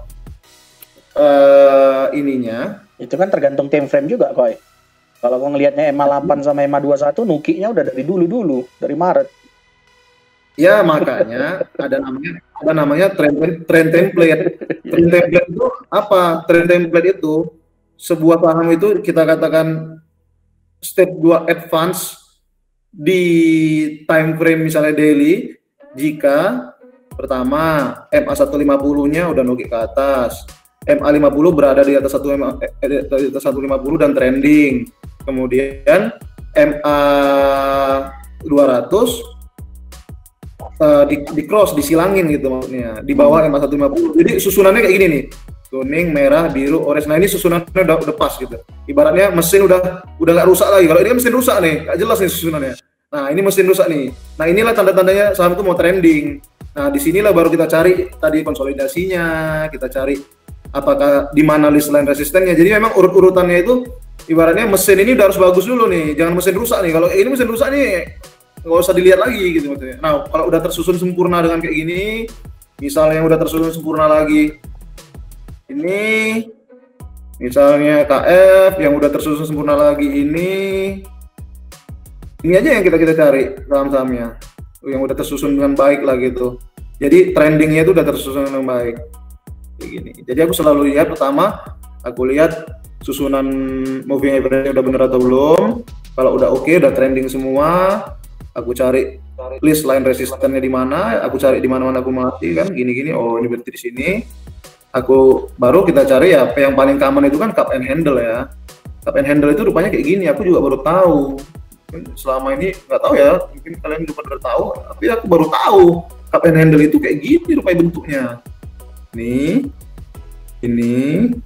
eh, ininya Itu kan tergantung time frame juga koi. Kalau mau ngelihatnya E M A delapan sama E M A dua puluh satu nukiknya udah dari dulu-dulu, dari Maret. ya makanya ada namanya ada namanya trend trend template. Trend template itu apa? Trend template itu sebuah saham itu kita katakan step dua advance di time frame misalnya daily jika pertama M A seratus lima puluh-nya udah nukik ke atas, M A lima puluh berada di atas satu M A, eh, di atas seratus lima puluh dan trending. Kemudian M A dua ratus uh, di, di cross, disilangin gitu maksudnya, di bawah M A seratus lima puluh. Jadi susunannya kayak gini nih. Kuning, merah, biru, orange. Nah, ini susunannya udah, udah pas gitu. Ibaratnya mesin udah udah nggak rusak lagi. Kalau ini kan mesin rusak nih, nggak jelas nih susunannya. Nah, ini mesin rusak nih. Nah, inilah tanda-tandanya saham itu mau trending. Nah, disinilah baru kita cari tadi konsolidasinya, kita cari apakah di mana list line resistennya. Jadi memang urut-urutannya itu ibaratnya mesin ini udah harus bagus dulu nih, jangan mesin rusak nih. Kalau ini mesin rusak nih nggak usah dilihat lagi gitu maksudnya. Nah, kalau udah tersusun sempurna dengan kayak gini, misalnya yang udah tersusun sempurna lagi, ini misalnya K F yang udah tersusun sempurna lagi ini, ini aja yang kita kita cari saham-sahamnya yang udah tersusun dengan baik lah gitu. Jadi trendingnya itu udah tersusun dengan baik. Kayak gini. Jadi aku selalu lihat pertama, aku lihat susunan moving average udah bener atau belum. Kalau udah oke, okay, udah trending semua, aku cari list line resistennya di mana, aku cari di mana-mana aku mati kan, gini-gini. Oh, ini berarti di sini. Aku baru kita cari ya, yang paling common itu kan cup and handle ya. Cup and handle itu rupanya kayak gini. Aku juga baru tahu. Selama ini nggak tahu ya, mungkin kalian juga udah tahu, tapi aku baru tahu cup and handle itu kayak gini rupanya bentuknya. Nih, ini,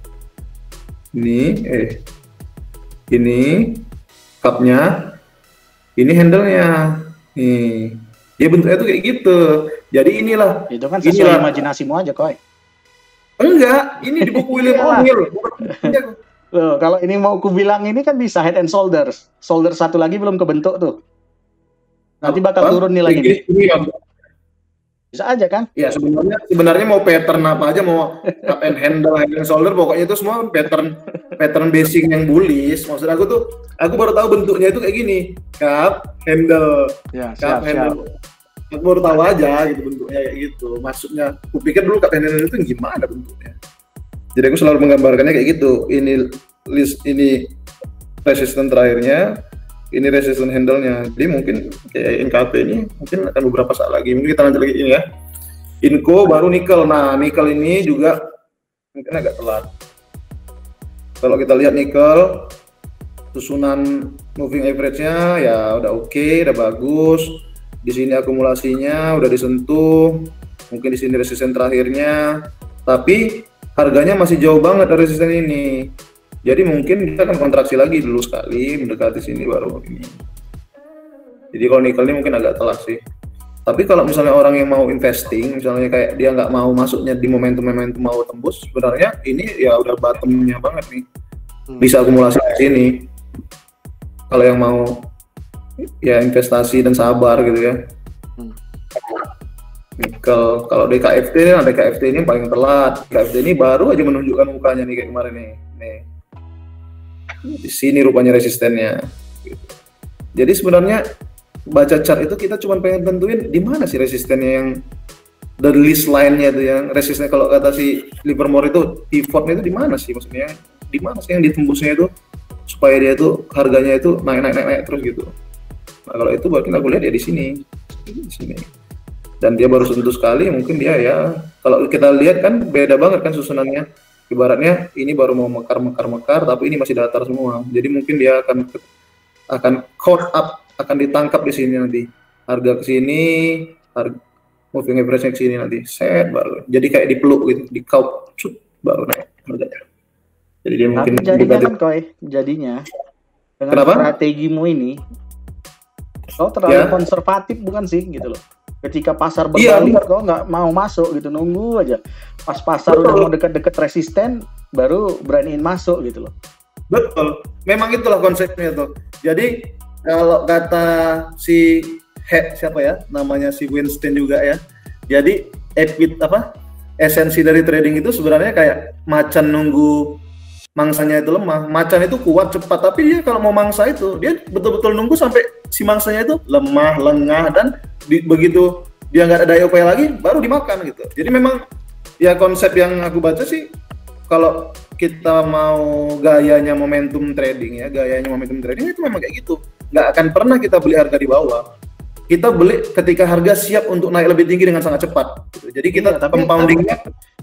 ini, eh, ini cupnya, ini handle-nya, nih, dia bentuknya tuh kayak gitu. Jadi inilah. Itu kan sesuai inilah. imajinasimu aja, Koy. Enggak, ini di buku William O'Neill. Bukan. Loh, kalau ini mau ku bilang ini kan bisa head and shoulders. Shoulder satu lagi belum kebentuk tuh. Nanti bakal Apa? turun nilainya. Ini, ini, Bisa aja kan? ya sebenarnya sebenarnya mau pattern apa aja, mau cup and handle, head and shoulder, pokoknya itu semua pattern pattern basic yang bullish. Maksud aku tuh Aku baru tahu bentuknya itu kayak gini, cup handle, Ya, cup siap, handle. Aku baru tahu aja gitu bentuknya kayak gitu. Maksudnya, aku pikir dulu cup handle itu gimana bentuknya. Jadi aku selalu menggambarkannya kayak gitu. Ini list, ini resisten terakhirnya, ini resisten handle-nya. Jadi mungkin kayak N K P ini mungkin akan beberapa saat lagi. Mungkin kita lanjut lagi ini ya. Inco baru nikel. Nah, nikel ini juga mungkin agak telat. Kalau kita lihat nikel, susunan moving average-nya ya udah oke, okay, udah bagus. Di sini akumulasinya udah disentuh. Mungkin di sini resisten terakhirnya. Tapi harganya masih jauh banget dari resisten ini. Jadi mungkin kita akan kontraksi lagi dulu sekali, mendekati sini baru ini. Jadi kalau nikel ini mungkin agak telat sih. Tapi kalau misalnya orang yang mau investing, misalnya kayak dia nggak mau masuknya di momentum-momentum mau tembus, sebenarnya ini ya udah bottomnya banget nih. Bisa akumulasi di sini. Kalau yang mau ya investasi dan sabar gitu ya. Nikel, kalau D K F T, nah D K F T ini paling telat. D K F T ini baru aja menunjukkan mukanya nih kayak kemarin nih. Nih. Di sini rupanya resistennya. Gitu. Jadi sebenarnya baca chart itu kita cuma pengen tentuin di mana sih resistennya yang the list line-nya itu yang resistennya, kalau kata si Livermore itu pivotnya itu di mana sih, maksudnya di mana sih yang ditembusnya itu supaya dia itu harganya itu naik naik naik, naik terus gitu. Nah, kalau itu mungkin aku lihat ya di sini. Di sini. Dan dia baru sentuh sekali, mungkin dia ya kalau kita lihat kan beda banget kan susunannya. Ibaratnya ini baru mau mekar-mekar-mekar tapi ini masih datar semua. Jadi mungkin dia akan akan caught up, akan ditangkap di sini nanti. Harga ke sini, harga moving average-nya ke sini nanti. Set baru. Jadi kayak dipeluk gitu, di count cut baru naik harganya. Jadi dia mungkin tapi jadinya kan Koy, jadinya dengan Kenapa? strategimu ini kau terlalu Ya. konservatif bukan sih gitu loh. Ketika pasar Iya. berbalik kau nggak mau masuk gitu, nunggu aja. Pas pasar Betul. udah mau deket-deket resisten baru beraniin masuk gitu loh. Betul, memang itulah konsepnya tuh. Jadi kalau kata si he, siapa ya, namanya si Winston juga ya. Jadi equity apa? Esensi dari trading itu sebenarnya kayak macan nunggu mangsanya itu lemah. Macan itu kuat cepat, tapi dia kalau mau mangsa itu dia betul-betul nunggu sampai si mangsanya itu lemah, lengah, dan di, begitu dia nggak ada daya upaya lagi baru dimakan gitu. Jadi memang ya konsep yang aku baca sih, kalau kita mau gayanya momentum trading ya, gayanya momentum trading itu memang kayak gitu. Nggak akan pernah kita beli harga di bawah. Kita beli ketika harga siap untuk naik lebih tinggi dengan sangat cepat. Gitu. Jadi kita Iya, tapi- compoundingnya.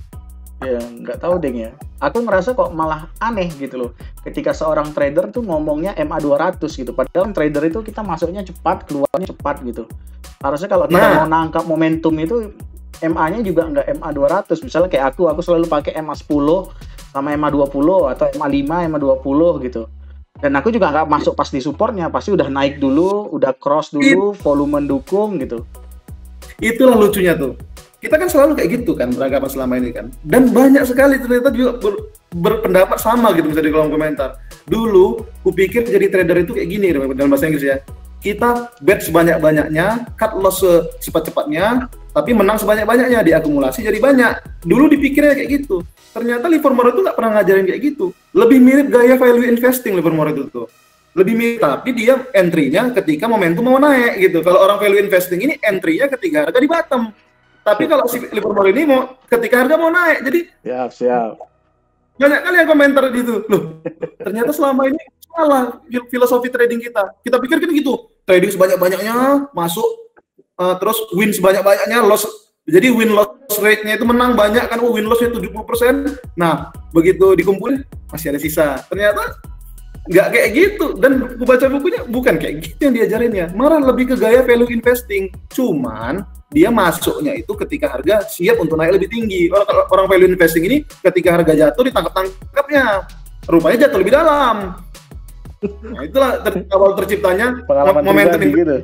Ya nggak tahu deh ya. Aku ngerasa kok malah aneh gitu loh. Ketika seorang trader tuh ngomongnya M A dua ratus gitu. Padahal trader itu kita masuknya cepat, keluarnya cepat gitu. Harusnya kalau kita Nah. mau nangkap momentum itu M A-nya juga nggak M A dua ratus. Misalnya kayak aku, aku selalu pakai M A sepuluh sama M A dua puluh atau M A lima, M A dua puluh gitu. Dan aku juga nggak masuk pas di supportnya, pasti udah naik dulu, udah cross dulu, volume mendukung gitu. Itulah lucunya tuh. Kita kan selalu kayak gitu kan beranggapan selama ini kan. Dan banyak sekali ternyata juga ber- berpendapat sama gitu misalnya di kolom komentar. Dulu kupikir jadi trader itu kayak gini dalam bahasa Inggris ya. Kita bet sebanyak-banyaknya, cut loss secepat-cepatnya, tapi menang sebanyak-banyaknya, diakumulasi jadi banyak. Dulu dipikirnya kayak gitu. Ternyata Livermore itu nggak pernah ngajarin kayak gitu. Lebih mirip gaya value investing Livermore itu tuh. Lebih mirip, tapi dia entry-nya ketika momentum mau naik gitu. Kalau orang value investing ini entry-nya ketika harga di bottom. Tapi kalau si Livermore ini mau ketika harga mau naik. Jadi Siap, siap. banyak kali yang komentar gitu. Loh, ternyata selama ini salah filosofi trading kita. Kita pikir kan gitu. Trading sebanyak-banyaknya, masuk uh, terus win sebanyak-banyaknya, loss. Jadi win loss rate-nya itu menang banyak kan, oh, win loss-nya tujuh puluh persen. Nah, begitu dikumpulin masih ada sisa. Ternyata nggak kayak gitu, dan aku baca bukunya bukan kayak gitu yang diajarinnya, malah lebih ke gaya value investing. Cuman dia masuknya itu ketika harga siap untuk naik lebih tinggi. Orang, orang value investing ini ketika harga jatuh ditangkap-tangkapnya, rupanya jatuh lebih dalam. Nah, itulah ter, awal terciptanya Pengalaman momentum pribadi in- gitu.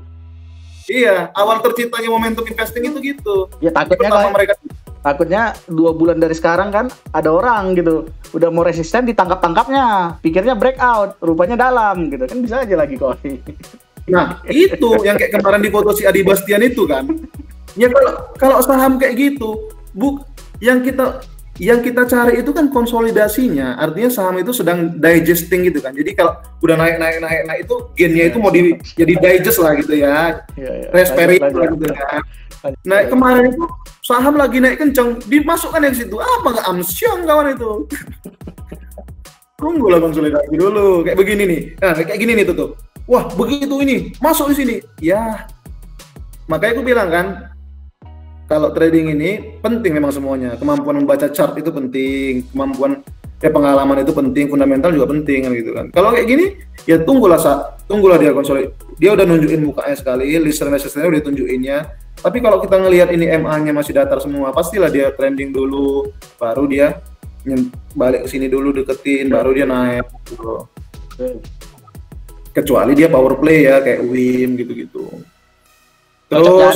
Iya, awal terciptanya momentum investing itu gitu. Ya takutnya Pertama kayak- mereka Takutnya dua bulan dari sekarang kan ada orang gitu udah mau resisten ditangkap-tangkapnya, pikirnya breakout, rupanya dalam gitu kan, bisa aja lagi kok. Nah, itu yang kayak kemarin di foto si Adi Bastian itu kan. Ya kalau kalau saham kayak gitu, bu, yang kita yang kita cari itu kan konsolidasinya, artinya saham itu sedang digesting gitu kan. Jadi kalau udah naik naik naik naik itu gennya itu mau di jadi digest lah gitu ya, Iya, iya. respiri Lanjut, lah lanjut. gitu ya. Lanjut, Nah lanjut. kemarin itu saham lagi naik kencang, dimasukkan yang situ apa nggak amsyong kawan itu. Tunggulah konsolidasi dulu, kayak begini nih. Nah kayak gini nih tuh tuh. Wah begitu ini masuk di sini, ya. Makanya aku bilang kan, kalau trading ini penting memang semuanya. Kemampuan membaca chart itu penting, kemampuan ya pengalaman itu penting, fundamental juga penting kan gitu kan. Kalau kayak gini ya tunggulah sa, tunggulah dia konsolidasi. Dia udah nunjukin mukanya sekali, listener listener udah tunjukinnya. Tapi kalau kita ngelihat ini M A-nya masih datar semua, pastilah dia trending dulu, baru dia balik ke sini dulu deketin, baru dia naik gitu. Kecuali dia power play ya kayak W I M gitu-gitu. Terus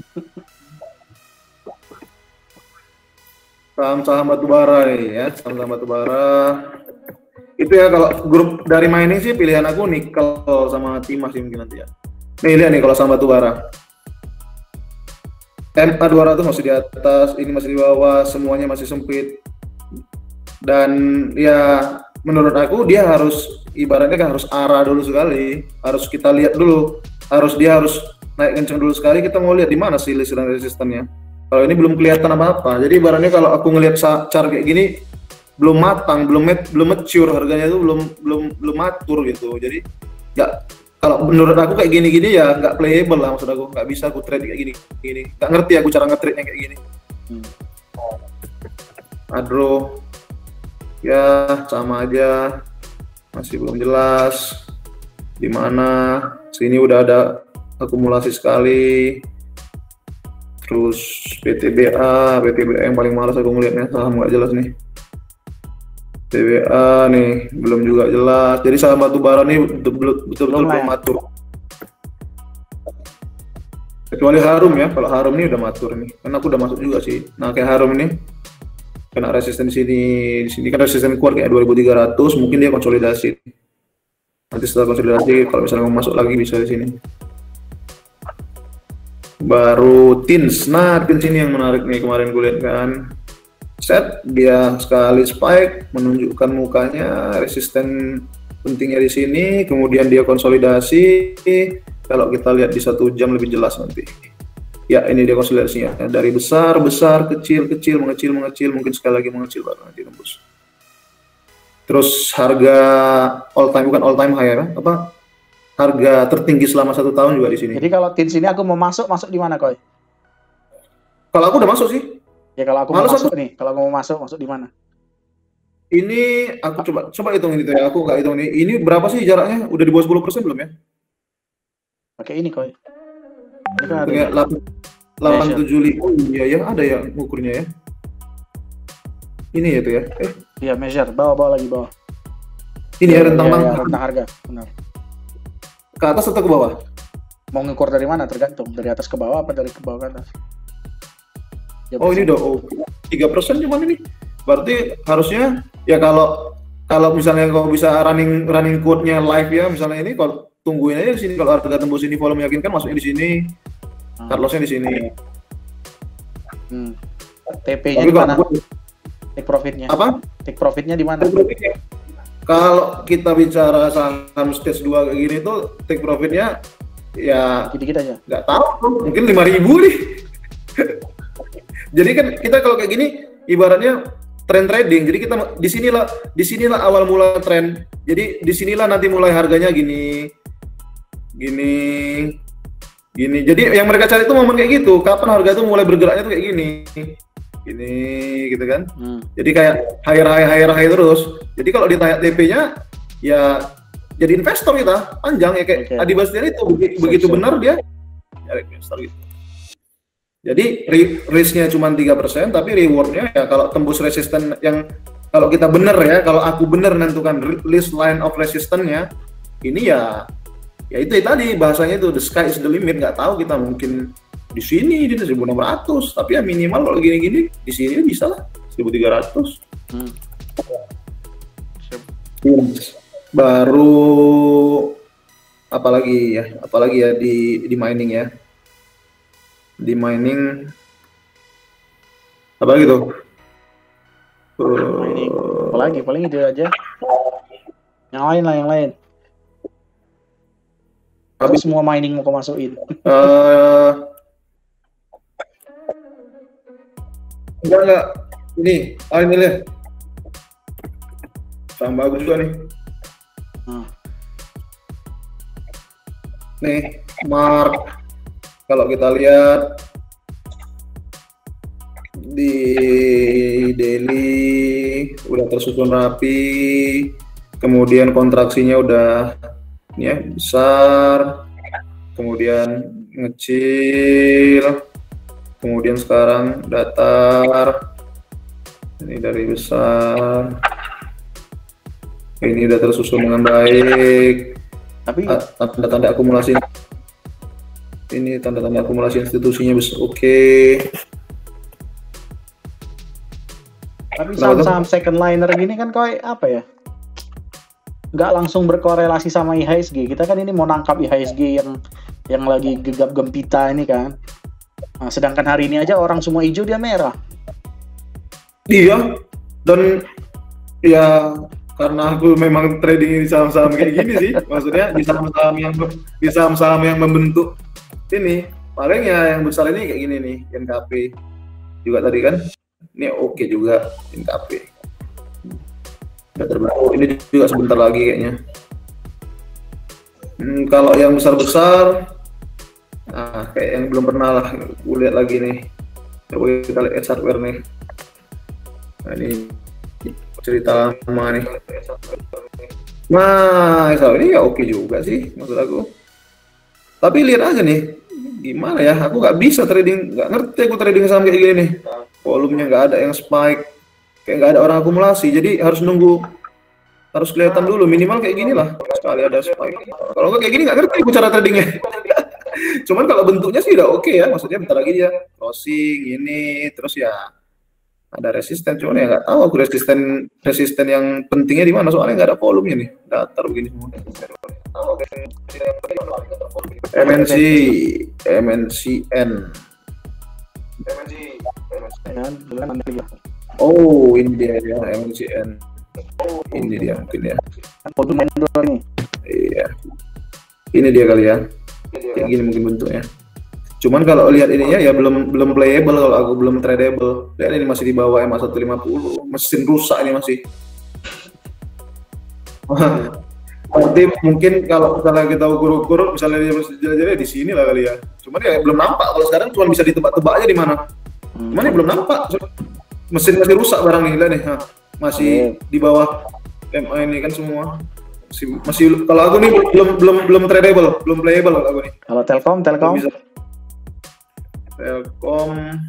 saham-saham batubara nih ya, saham-saham batubara itu ya kalau grup dari mining sih pilihan aku nikel sama timah sih mungkin nanti ya. Nih lihat nih kalau saham batubara M A dua ratus masih di atas, ini masih di bawah, semuanya masih sempit. Dan ya menurut aku dia harus ibaratnya kan harus arah dulu sekali, harus kita lihat dulu, harus dia harus naik kencang dulu sekali, kita mau lihat di mana sih listener resistannya. Kalau ini belum kelihatan apa-apa, jadi ibaratnya kalau aku ngelihat chart kayak gini belum matang, belum met, belum mature harganya itu belum belum belum matur gitu. Jadi nggak, kalau menurut aku kayak gini-gini ya nggak playable lah, maksud aku nggak bisa aku trade kayak gini gini, nggak ngerti aku cara nge-trade-nya kayak gini. Hmm. Adro ya sama aja, masih belum jelas di mana. Sini udah ada akumulasi sekali. Terus P T B A, P T B A yang paling malas aku ngeliatnya, saham nggak jelas nih. P T B A nih belum juga jelas. Jadi saham batubara nih betul-betul belum matur. Kecuali Harum ya, kalau Harum nih udah matur nih. Karena aku udah masuk juga sih. Nah kayak Harum ini kena resisten di sini, di sini kan resisten kuat kayak dua ribu tiga ratus, mungkin dia konsolidasi. Nanti setelah konsolidasi, kalau misalnya mau masuk lagi bisa di sini. Baru Tins, nah Tins ini yang menarik nih, kemarin gue lihat kan. Set dia sekali spike, menunjukkan mukanya resisten pentingnya di sini, kemudian dia konsolidasi. Kalau kita lihat di satu jam lebih jelas nanti. Ya ini dia konsolidasinya, dari besar, besar, kecil, kecil, mengecil, mengecil, mungkin sekali lagi mengecil baru nanti tembus. Terus harga all time, bukan all time high ya, apa? Harga tertinggi selama satu tahun juga di sini. Jadi kalau Tins ini aku mau masuk, masuk di mana Koy? Kalau aku udah masuk sih. Ya kalau aku Malu mau masuk aku... nih, kalau aku mau masuk, masuk di mana? Ini aku coba coba hitung gitu ya, aku nggak hitung nih. Ini berapa sih jaraknya? Udah di bawah sepuluh persen belum ya? Pakai ini Koy. Ini kan ada delapan tujuh lima. Oh iya ya, ada ya ukurnya ya. Ini ya itu ya. Eh. Iya, measure, bawah-bawah lagi bawah. Ini ya, rentang ya, ya, ya, rentang harga, benar. Ke atas atau ke bawah? Mau ngukur dari mana tergantung, dari atas ke bawah apa dari ke bawah ke atas. Ya, oh ini udah oh, tiga persen cuman ini. Berarti harusnya ya kalau kalau misalnya kalau bisa running running code-nya live ya, misalnya ini kalau tungguin aja di sini, kalau harga tembus ini volume meyakinkan masuknya di sini, hmm. cut loss-nya di sini. Hmm. T P-nya di mana? Take profit-nya. Apa? Take profit-nya di mana? Kalau kita bicara saham stage dua kayak gini tuh take profit-nya ya dikit-dikit aja. Nggak tahu, mungkin lima ribu nih. Jadi kan kita kalau kayak gini ibaratnya trend trading. Jadi kita di sinilah di sinilah awal mula tren. Jadi di sinilah nanti mulai harganya gini. Gini. Gini. Jadi yang mereka cari itu momen kayak gitu. Kapan harga itu mulai bergeraknya tuh kayak gini. Gini gitu kan. Hmm. Jadi kayak higher high higher high terus. Jadi kalau ditanya T P-nya ya jadi investor kita panjang ya kayak okay. Adi Bastian itu begitu, begitu benar dia ya investor gitu. Jadi risk-nya cuma tiga persen tapi reward-nya ya kalau tembus resisten yang kalau kita benar ya, kalau aku benar nentukan list line of resistance-nya ini ya ya itu ya, tadi bahasanya itu the sky is the limit, nggak tahu kita mungkin di sini di seribu enam ratus tapi ya minimal kalau gini-gini di sini bisa lah seribu tiga ratus. Hmm. Baru apalagi ya, apalagi ya di di mining ya. Di mining apa gitu? Mining. Apalagi paling itu aja. Yang lain lah yang lain. Tapi semua mining mau kau masukin. Uh, enggak enggak. Ini, oh ini lihat. Saham bagus juga nih. Hmm. Nih, Mark. Kalau kita lihat di daily udah tersusun rapi, kemudian kontraksinya udah ya besar, kemudian ngecil, kemudian sekarang datar, ini dari besar, ini udah tersusun dengan baik. Tapi tanda-tanda akumulasi ini tanda-tanda akumulasi institusinya besar, oke. Okay. Tapi saham-saham second liner gini kan kok apa ya? Nggak langsung berkorelasi sama I H S G. Kita kan ini mau nangkap I H S G yang yang lagi gegap gempita ini kan. Nah, sedangkan hari ini aja orang semua hijau, dia merah. Iya. Dan ya karena aku memang trading di saham-saham kayak gini sih. Maksudnya di saham-saham yang di saham-saham yang membentuk ini. Paling ya yang besar ini kayak gini nih, N K P. Juga tadi kan. Ini oke okay juga N K P. Udah terbentuk. Ini juga sebentar lagi kayaknya. Hmm, kalau yang besar-besar, nah kayak yang belum pernah lah. Gue lihat lagi nih. Coba kita lihat hardware nih. Nah ini cerita lama nih. Nah, so ini ya oke okay juga sih maksud aku. Tapi lihat aja nih, gimana ya? Aku nggak bisa trading, nggak ngerti aku trading saham kayak gini nih. Volumenya nggak ada yang spike, kayak nggak ada orang akumulasi, jadi harus nunggu, harus kelihatan dulu minimal kayak gini lah sekali ada spike. Kalau nggak kayak gini nggak ngerti aku cara tradingnya. Cuman kalau bentuknya sih udah oke okay ya, maksudnya bentar lagi dia closing ini, terus ya ada resisten, cuman ya nggak tahu aku resisten resisten yang pentingnya di mana, soalnya nggak ada volumenya nih, datar begini semua. M N C, M N C N. Oh, ini dia ya, M N C N. Ini dia mungkin ya. Iya. Ini dia kali ya. Kayak gini mungkin bentuknya. Cuman kalau lihat ininya ya belum belum playable, kalau aku belum tradable. Lihat ini masih di bawah M A seratus lima puluh. Mesin rusak ini masih. Berarti mungkin kalau misalnya kita ukur-ukur, misalnya dia masih jalan-jalan di sini lah kali ya. Cuman ya belum nampak. Kalau sekarang cuma bisa ditebak-tebak aja di mana. Cuman ya belum nampak. Mesin masih rusak barang ini lah nih. Hah. Masih di bawah M A ini kan semua. Masih, masih kalau aku nih belum belum belum tradable, belum playable kalau aku nih. Kalau Telkom, Telkom. Telkom.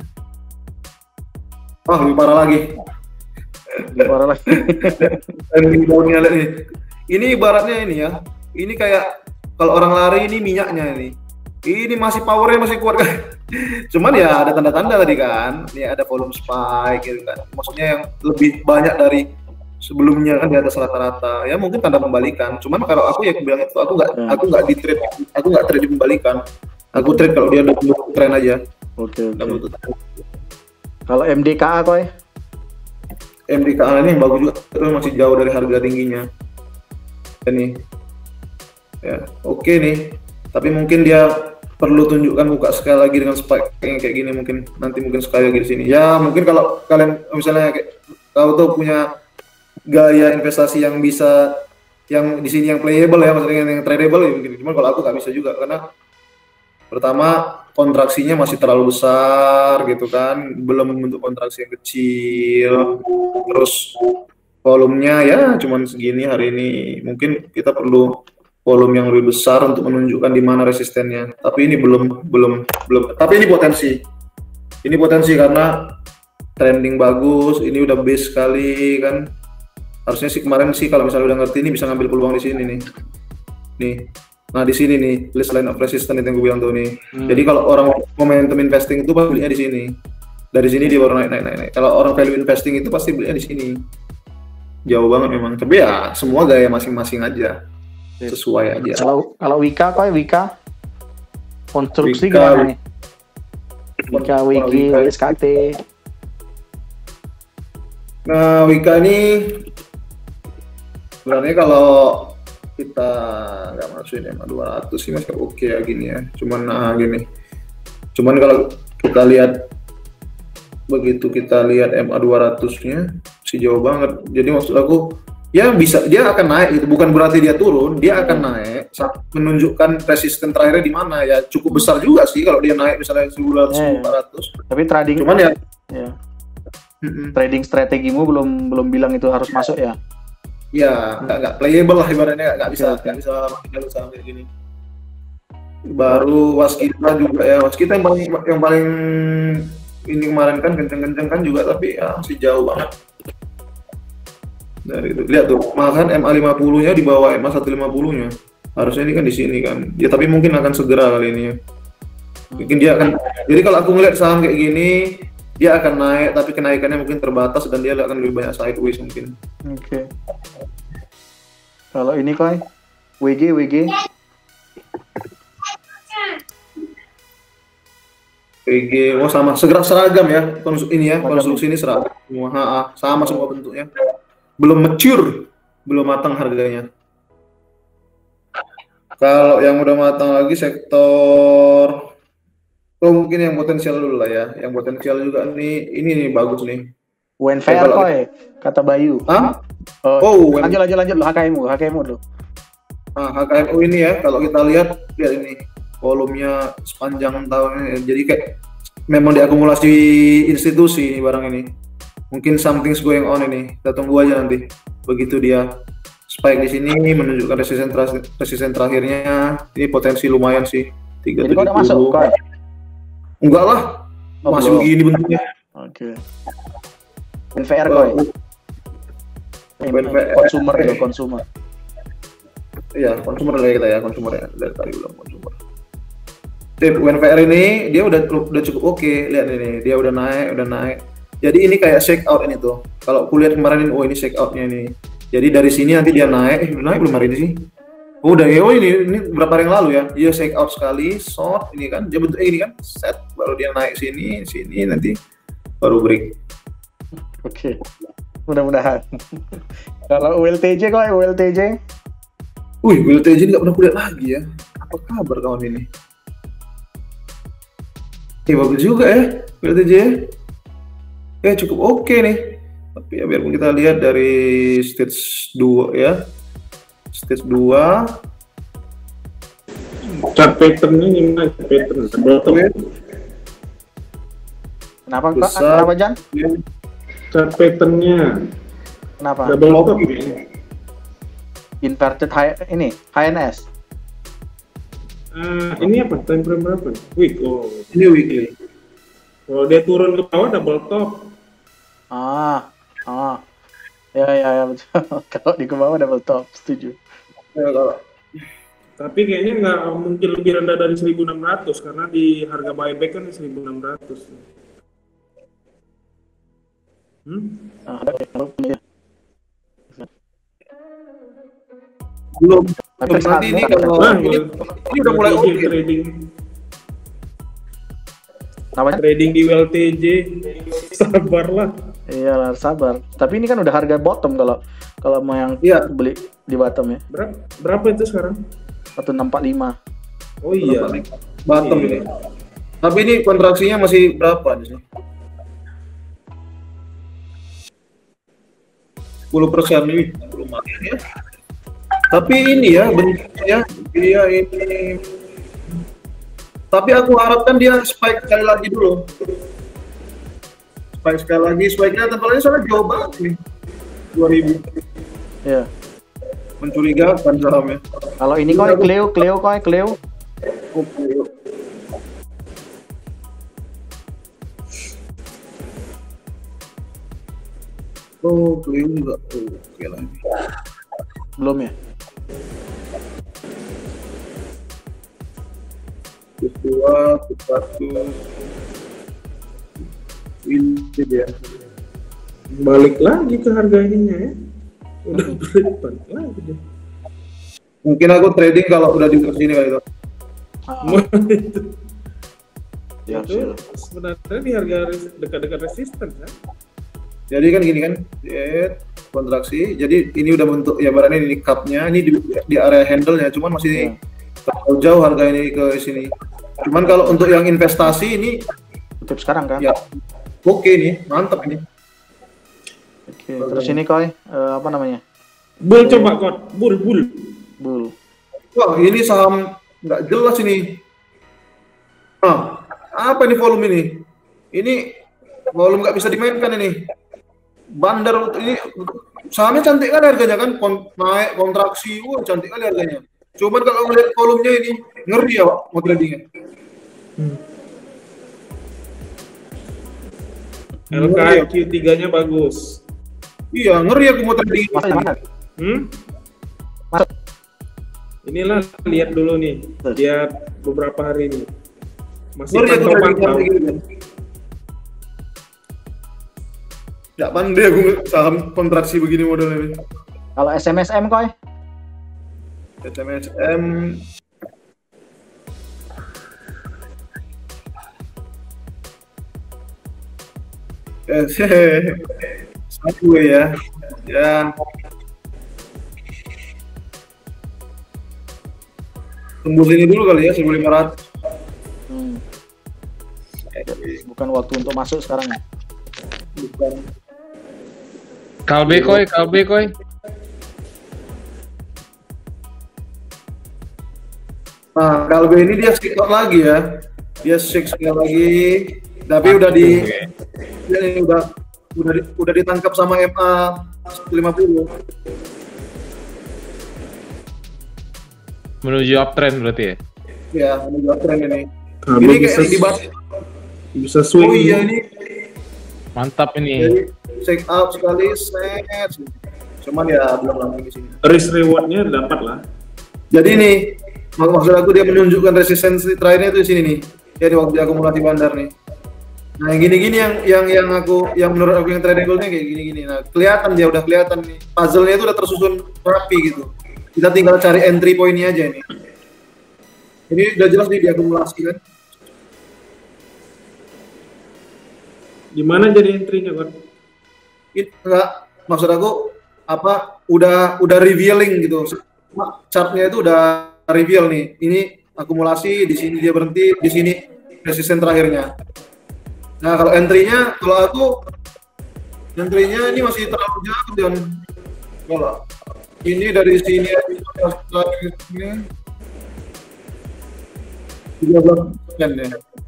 Ah, lebih parah lagi. Lebih parah lagi. Ini Ini ibaratnya ini ya, ini kayak kalau orang lari ini minyaknya ini, ini masih powernya masih kuat kan. Cuman ya ada tanda-tanda tadi kan, ini ada volume spike gitu kan, maksudnya yang lebih banyak dari sebelumnya kan di atas rata-rata. Ya mungkin tanda pembalikan. Cuman kalau aku ya bilang itu aku nggak, aku nggak di trade, aku nggak trade di pembalikan. Aku trade kalau dia udah tren aja. Oke. Okay, okay. Kalau M D K A kok ya? M D K A ini yang bagus juga, itu masih jauh dari harga tingginya. Ini ya oke okay nih, tapi mungkin dia perlu tunjukkan buka sekali lagi dengan spike yang kayak gini, mungkin nanti mungkin sekali lagi di sini ya. Mungkin kalau kalian misalnya kayak, kau tuh punya gaya investasi yang bisa yang di sini yang playable ya, maksudnya yang tradable ya mungkin. Cuma kalau aku nggak bisa juga karena pertama kontraksinya masih terlalu besar gitu kan, belum membentuk kontraksi yang kecil, terus volumenya ya cuman segini hari ini. Mungkin kita perlu volume yang lebih besar untuk menunjukkan di mana resistennya. Tapi ini belum belum belum. Tapi ini potensi. Ini potensi karena trending bagus. Ini udah base sekali kan. Harusnya sih kemarin sih kalau misalnya udah ngerti ini bisa ngambil peluang di sini nih. Nih. Nah di sini nih list line of resistance itu yang gue bilang tuh nih. Hmm. Jadi kalau orang momentum investing itu pasti belinya di sini. Dari sini dia baru naik naik naik. naik. Kalau orang value investing itu pasti belinya di sini. Jauh banget memang, tapi ya semua gaya masing-masing aja, sesuai aja. Kalau kalau Wika kok ya Wika konstruksi Wika, gimana nih? Wika, Wiki, S K T. Nah, Wika ini sebenarnya kalau kita nggak masukin M A dua ratus sih masih oke ya gini ya. Cuman nah gini. Cuman kalau kita lihat begitu kita lihat M A dua ratus-nya sih jauh banget. Jadi maksud aku ya bisa dia akan naik itu bukan berarti dia turun, dia akan naik saat menunjukkan resisten terakhirnya di mana ya cukup besar juga sih kalau dia naik misalnya seribu dua ratus Ya, ya. empat ratus. Tapi trading Cuman ya ya, mm-mm. trading strategimu belum belum bilang itu harus masuk ya. ya nggak nggak playable lah ibaratnya nggak bisa Oke, oke. nggak bisa maksimal usaha kayak gini. Baru waskita juga ya waskita yang paling yang paling ini kemarin kan kenceng-kenceng kan juga tapi ya masih jauh banget dari itu. Lihat tuh malahan M A lima puluh nya di bawah M A seratus lima puluh nya harusnya ini kan di sini kan ya tapi mungkin akan segera kali ini ya mungkin dia akan jadi kalau aku ngeliat saham kayak gini dia akan naik tapi kenaikannya mungkin terbatas dan dia akan lebih banyak sideways mungkin. Oke. Kalau ini koi W G W G P G oh sama segera seragam ya konstru ini ya Seragam. konstruksi ini seragam semua ha, ha, sama semua bentuknya belum mature belum matang harganya. Kalau yang udah matang lagi sektor oh mungkin yang potensial dulu lah ya yang potensial juga nih ini nih bagus nih. U N V R Kalau- koi kata Bayu. Hah? Oh, Oh, lanjut lanjut lanjut H K M U H K M U dulu. Nah, H K M U ini ya, kalau kita lihat, lihat ini volumenya sepanjang tahun ini. Jadi kayak memang diakumulasi institusi ini barang ini. Mungkin something's going on ini. Kita tunggu aja nanti. Begitu dia spike di sini menunjukkan resisten ter- resisten terakhirnya, ini potensi lumayan sih. tiga Jadi kau udah masuk koi. Enggak lah, Oh, masih belum. begini bentuknya. Oke. U N V R koi. U N V R. Consumer dulu consumer. Iya, konsumer lah kita ya, konsumer ya. Dari tadi bilang konsumer. Tip U N V R ini dia udah udah cukup oke, lihat ini, dia udah naik, udah naik. Jadi ini kayak shake out ini tuh. Kalau kulihat kemarin ini, oh ini shake outnya ini. Jadi dari sini nanti dia naik, eh udah naik belum hari ini sih? Oh, udah ya, oh ini ini berapa hari yang lalu ya? Dia shake out sekali, short ini kan, dia bentuknya ini kan, set, baru dia naik sini, sini nanti baru break. Oke. Mudah-mudahan. Kalau U L T J koi U L T J Wih, W L T J nggak pernah kulihat lagi ya. Apa kabar kawan ini? Eh bagus juga ya W L T J. Ya cukup oke nih. Tapi ya biarpun kita lihat dari stage dua ya. Stage dua. Chart patternnya gimana? Pattern double top. Kenapa kok? Besar. Kenapa Jan? Chart patternnya Kenapa? double top kayaknya. Inverted high ini H N S. Ah, ini apa? Time frame berapa? Week. Oh, Ini weekly. kalau dia turun ke bawah double top. Ah, ah. Ya ya ya betul. Kalau di ke bawah double top, setuju. Ya, kalau Tapi kayaknya nggak mungkin lebih rendah dari seribu enam ratus karena di harga buyback kan seribu enam ratus. Hmm? Ah, belum Tapi belum nanti ini saat- kalau Nah, ini, ini udah mulai oke. trading Kenapa Jan? trading di W L T J. Sabarlah. Iya lah, sabar. Tapi ini kan udah harga bottom kalau kalau mau yang Iya. beli di bottom ya. Berapa berapa itu sekarang? seratus enam puluh lima. Oh iya. Bottom Iya. ini. Tapi ini kontraksinya masih berapa di sini? sepuluh persen nih, lumayan ya. Tapi ini ya bentuknya dia ini. Tapi aku harapkan dia spike sekali lagi dulu. Spike sekali lagi, spike-nya tempelannya soalnya jauh banget nih. dua ribu. Iya. Mencurigakan sahamnya. Kalau ini koi Cleo, Cleo koi Cleo. Oke. Oh, Cleo juga. Oh, oke lah. Belum ya? Terus dua, terus satu. Ini dia. Balik lagi ke harga ininya ya. Udah balik lagi deh. Mungkin aku trading kalau udah di sini kali itu. itu Siap, itu siap. sebenarnya di harga res- dekat-dekat resisten kan? Jadi kan gini kan, eh, kontraksi. Jadi ini udah bentuk ya barangnya ini cupnya, ini di, di area handle-nya, cuman masih terlalu jauh harga ini ke sini. Cuman kalau untuk yang investasi ini tutup sekarang kan? ya oke nih, mantap ini. Oke, terus ini Koy, eh, apa namanya? Bull coba kok, bull bull. Bull. Wah ini saham nggak jelas ini. Nah, apa ini volume ini? Ini volume nggak bisa dimainkan ini. Bandar ini sahamnya cantik kan harganya kan, Kon naik kontraksi, wah cantik kali harganya. Cuman kalau melihat volumenya ini ngeri ya Pak, mau tradingnya. Hmm. L K I Q tiga-nya bagus. Iya, ngeri aku mau trading. Masuk di mana? Hmm? Masuk. Inilah lihat dulu nih, lihat beberapa hari ini. Masih Ngeri aku trading pantau-pantau. gitu. Nggak pandai aku saham kontraksi begini modelnya ini. Kalau S M S M Koy? S M S M satu ya, ya tembus ini dulu kali ya seribu lima ratus. Hmm. Bukan waktu untuk masuk sekarang ya? Bukan. Kalbe Koy, Kalbe Koy. Nah, Kalbe ini dia stick out lagi ya, dia stick out lagi, tapi udah di, dia ini udah udah di, udah ditangkap sama M A lima puluh. Menuju uptrend berarti ya? Ya, menuju tren ini. Kalbe Ini bisa kayak dibahas. bisa swing. Oh iya ini, Mantap ini. jadi check out sekali, set. Cuman ya belum lama di sini. Risk rewardnya dapat lah. Jadi nih, mak maksud aku dia menunjukkan resistensi terakhirnya itu di sini nih. Ya di waktu akumulasi bandar nih. Nah yang gini-gini yang yang yang aku yang menurut aku yang triangle-nya kayak gini-gini. Nah kelihatan dia udah kelihatan nih. Puzzle-nya itu udah tersusun rapi gitu. Kita tinggal cari entry point-nya aja nih. Ini udah jelas nih diakumulasi kan. Gimana jadi entry-nya kan? Itu enggak, maksud aku apa udah udah revealing gitu. Chartnya itu udah reveal nih. Ini akumulasi, di sini dia berhenti, di sini resisten terakhirnya. Nah kalau entry-nya, kalau aku entry-nya ini masih terlalu jauh John. Kalau ini dari sini ini tiga belas persen ya.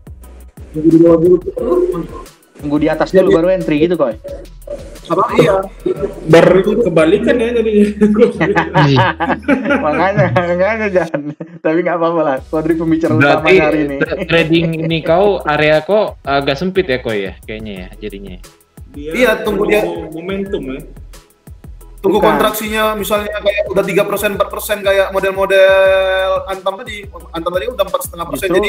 Tunggu di atas dulu baru entry gitu Koy. Apa iya? Bar kebalikan ya jadinya. makanya makanya jangan, tapi nggak apa-apa lah. Kodri pembicara utama Berarti hari ini. tra- trading ini kau area kok agak sempit ya Koy ya kayaknya ya jadinya. Dia Iya, tunggu dia. momentum ya. Tunggu Bukan. kontraksinya misalnya kayak udah tiga persen, empat persen kayak model-model Antam tadi. Antam tadi udah empat koma lima persen Justru- jadi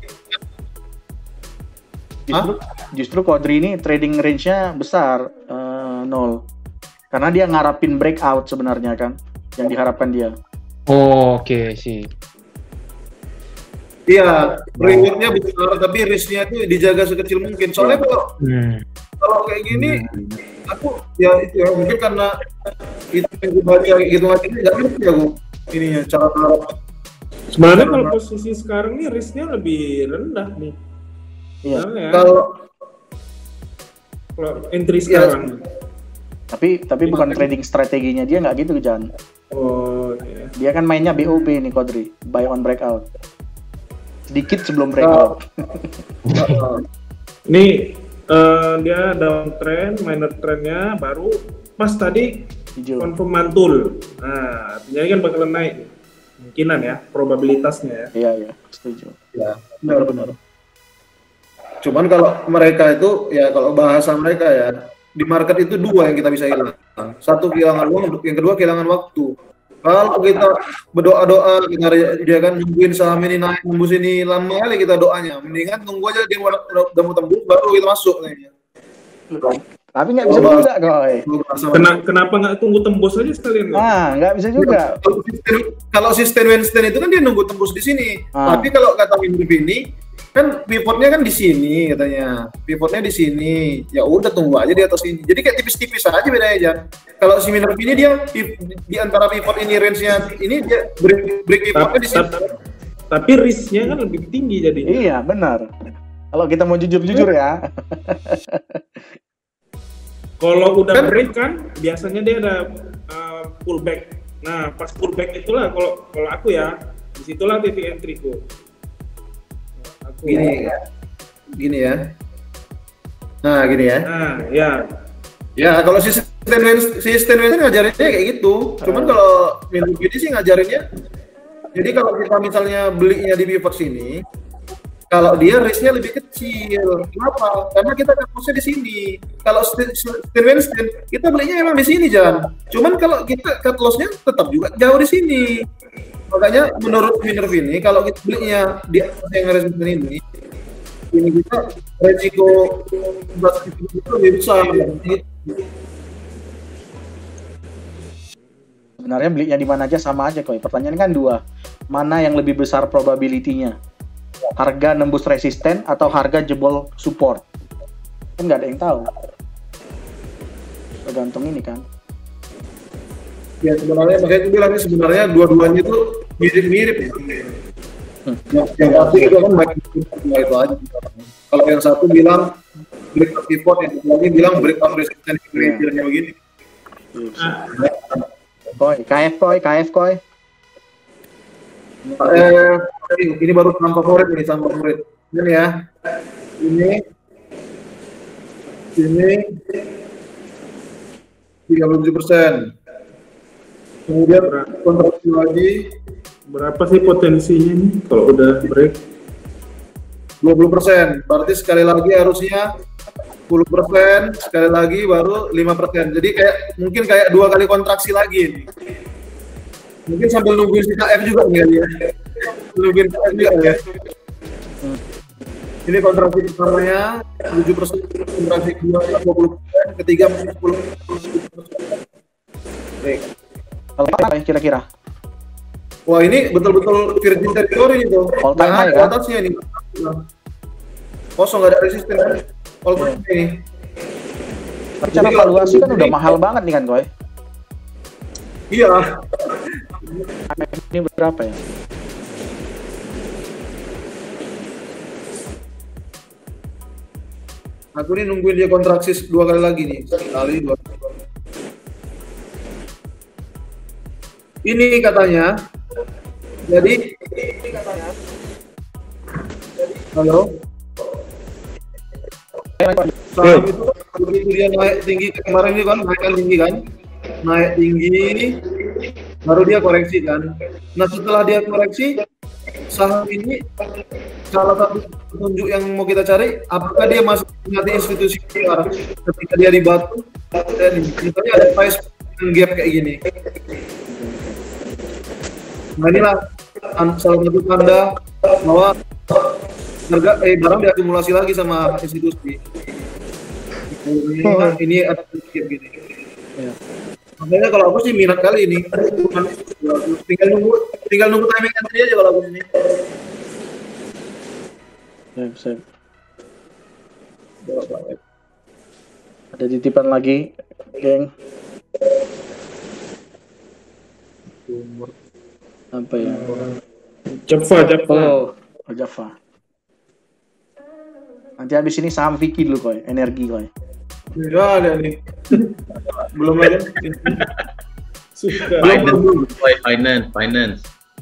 Justru, justru Kodri ini trading range-nya besar, eh, nol. Karena dia ngarapin breakout sebenarnya kan, yang diharapkan dia. Oh, oke sih. iya, rewardnya besar tapi risknya itu dijaga sekecil mungkin. Soalnya kalau Hmm. kalau kayak gini aku ya itu ya mungkin karena itu yang gue baca kayak gitu aja nggak ngerti aku ininya cara cara Sebenarnya kalau posisi sekarang nih risknya lebih rendah nih. Iya. Sebenarnya ya, kalau kalau entry Iya. sekarang. Tapi tapi bukan trading strateginya dia nggak gitu Jan. Oh iya. Dia kan mainnya B O B nih Kodri, buy on breakout. Sedikit sebelum breakout. Ini eh, dia downtrend, minor trendnya baru pas tadi Hijau. confirm mantul. Nah, artinya kan bakalan naik. Kemungkinan ya, probabilitasnya ya. Iya iya, setuju. ya benar-benar. Cuman kalau mereka itu ya kalau bahasa mereka ya di market itu dua yang kita bisa hilang. Satu kehilangan uang, yang kedua kehilangan waktu. Kalau kita berdoa-doa kita dia kan nungguin saham ini naik tembus ini lama kali kita doanya. Mendingan tunggu aja dia udah, udah mau tembus baru kita masuk kayaknya. Tapi nggak bisa Oh, juga Koy. Kena, kenapa nggak tunggu tembus aja sekalian? Kak? Ah, nggak bisa juga. Kalau sistem, kalau sistem Winston itu kan dia nunggu tembus di sini. Ah. Tapi kalau kata Windows ini kan pivotnya kan di sini katanya, pivotnya di sini, ya udah tunggu aja di atas ini. Jadi kayak tipis-tipis aja bedanya aja. Kalau si Minerva ini dia di, di antara pivot ini range-nya ini dia break, break pivotnya di sini. Tapi, tapi risk-nya kan lebih tinggi jadinya. Iya benar. Kalau kita mau jujur-jujur ya. Kalau udah Kan- break kan biasanya dia ada uh, pullback. Nah pas pullback itulah kalau kalau aku ya disitulah titik entry-ku. Aku. Gini, gini ya. Nah gini ya. Nah ya. Ya kalau si Stan Wens- si Stan Wens ngajarinnya kayak gitu. Cuman kalau Minerva ini sih ngajarinnya. Jadi kalau kita misalnya belinya di pivot sini, kalau dia risk-nya lebih kecil. Kenapa? Karena kita cut loss-nya di sini. Kalau Stan Wens kita belinya emang di sini, Jan. Cuman kalau kita cut loss-nya tetap juga jauh di sini. Makanya menurut Minerva ini kalau kita belinya di atas yang resisten ini, ini kita resiko itu lebih besar. Sebenarnya belinya di mana aja sama aja kok. Pertanyaan kan dua. Mana yang lebih besar probability-nya? Harga nembus resisten atau harga jebol support? Kan nggak ada yang tahu. Tergantung ini kan. Ya sebenarnya makanya itu bilangnya sebenarnya dua-duanya itu mirip-mirip ya. Hmm. Yang, yang pasti itu kan baik itu aja. Kalau yang satu bilang breakout pivot, yang lagi bilang breakout resistance behavior-nya begini. Koi, K F koi, K F koi. Eh, ini, ini baru saham favorit ini, saham favorit. Ini ya. Ini ini tiga puluh tujuh persen. Kemudian kontraksi lagi Berapa sih potensinya nih kalau udah break? dua puluh persen. Berarti sekali lagi harusnya sepuluh persen, sekali lagi baru lima persen. Jadi kayak mungkin kayak dua kali kontraksi lagi ini. Mungkin sambil nungguin si K F juga nih ya. Nungguin K F juga ya. Ini kontraksi pertamanya tujuh persen, kontraksi kedua dua puluh persen, ketiga sepuluh persen. Baik. Kalau apa ya kira-kira? Wah ini betul-betul virgin territory itu. All time high, Nah, kan? atasnya ini. Kosong, nggak ada resisten kan? All time ini. Secara valuasi kan udah mahal banget nih kan koi. Iya. Ini berapa ya? Aku nih nungguin dia kontraksi dua kali lagi nih. Sekali, dua kali. Ini katanya. Jadi, ini katanya. Halo. Saham itu begitu dia naik tinggi kemarin ini kan naikkan tinggi kan, naik tinggi, baru dia koreksi kan. Nah setelah dia koreksi, saham ini salah satu petunjuk yang mau kita cari, apakah dia masuk di institusi besar ketika dia di batu, dan misalnya ada price gap kayak gini. Nah inilah salah satu tanda bahwa harga eh barang diakumulasi lagi sama institusi. Ini, ini ada sedikit gini. Ya. Makanya kalau aku sih minat kali ini. Tinggal nunggu, tinggal nunggu timing entry aja kalau aku ini. Sip, sip. Ada titipan lagi, geng. Apa ya? Java, Java. Oh, oh Java. Nanti habis ini saham Vicky dulu koi, energi koi. Ya ada nih. Belum lagi. Suka. Finance, boy, finance, finance.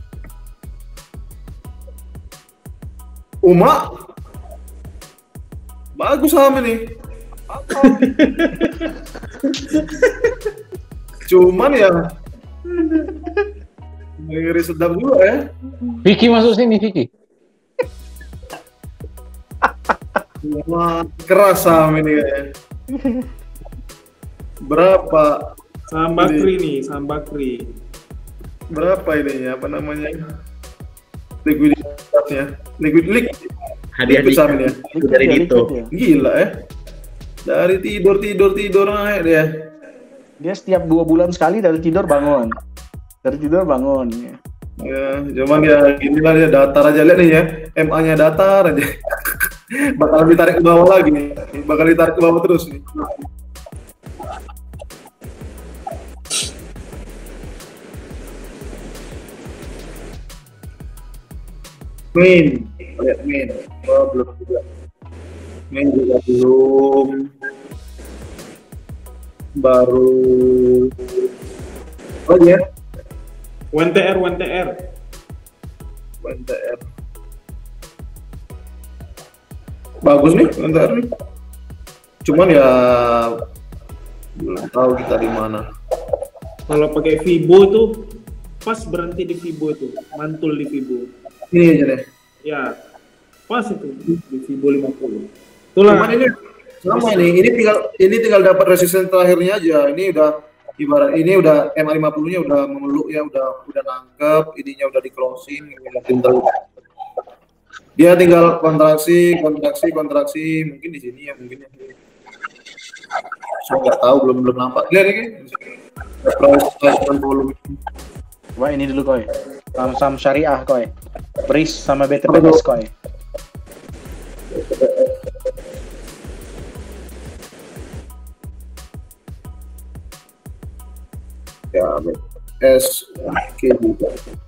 Uma. Bagus saham ini. Cuman ya ngeri sedap juga ya. Vicky masuk sini, Vicky. Wah, keras saham ini kayaknya. Berapa? Saham Bakri nih, saham Bakri. Berapa ini ya? Apa namanya? Likuiditasnya. Liquid lik. Hadiah Liquid saham ini ya. dikit dari Ya, Dito. liquid ya. Gila ya. Dari tidur tidur tidur naik dia. Dia setiap dua bulan sekali dari tidur bangun. Dari tidur bangun. Ya. Ya, cuman ya gini lah ya, datar aja lihat nih ya, M A-nya datar aja. Bakal ditarik ke bawah lagi nih, bakal ditarik ke bawah terus nih. Main, lihat main, oh, belum juga. Main juga belum, baru, oh iya, W N T R, W N T R. W N T R. Bagus nih W N T R nih. Cuman ya belum tahu kita di mana. Kalau pakai Vibo tuh pas berhenti di Vibo itu, mantul di Vibo. Ini aja deh. Ya, pas itu di Vibo lima puluh. Itulah. Cuman ini sama nih, ini tinggal ini tinggal dapat resisten terakhirnya aja. Ini udah ibarat ini udah M A lima puluh-nya udah memeluk ya, udah udah nangkep, ininya udah di closing, udah pinter. Dia tinggal kontraksi, kontraksi, kontraksi, mungkin di sini ya mungkin. Saya nggak tahu, belum belum nampak. Lihat ini. Wah ini dulu koy. Saham-saham syariah koy. Bris sama B T P S koy. Ya, S oke juga.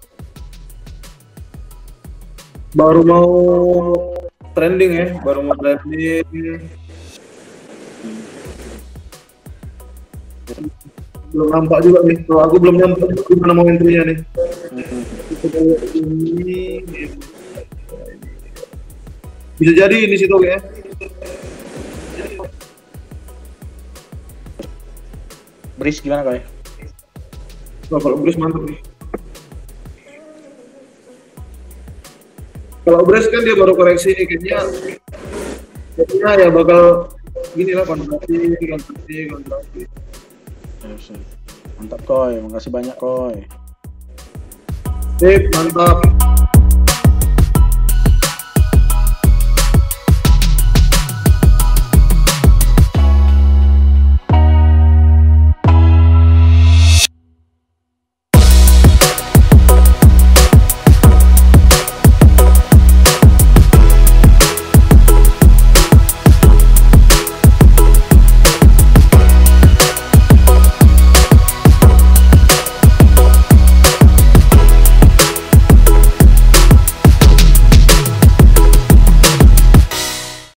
Baru mau trending ya, baru mau trending. Belum nampak juga nih, kalau aku belum nampak gimana mau entry-nya nih. Ini bisa jadi di situ ya. Bris gimana koy? Wah, kalau Bres mantap nih. Kalau Bres kan dia baru koreksi nih, kayaknya kayaknya ya bakal gini lah, kontraksi, kontraksi, kontraksi. Mantap koy, makasih banyak koy. Sip, mantap.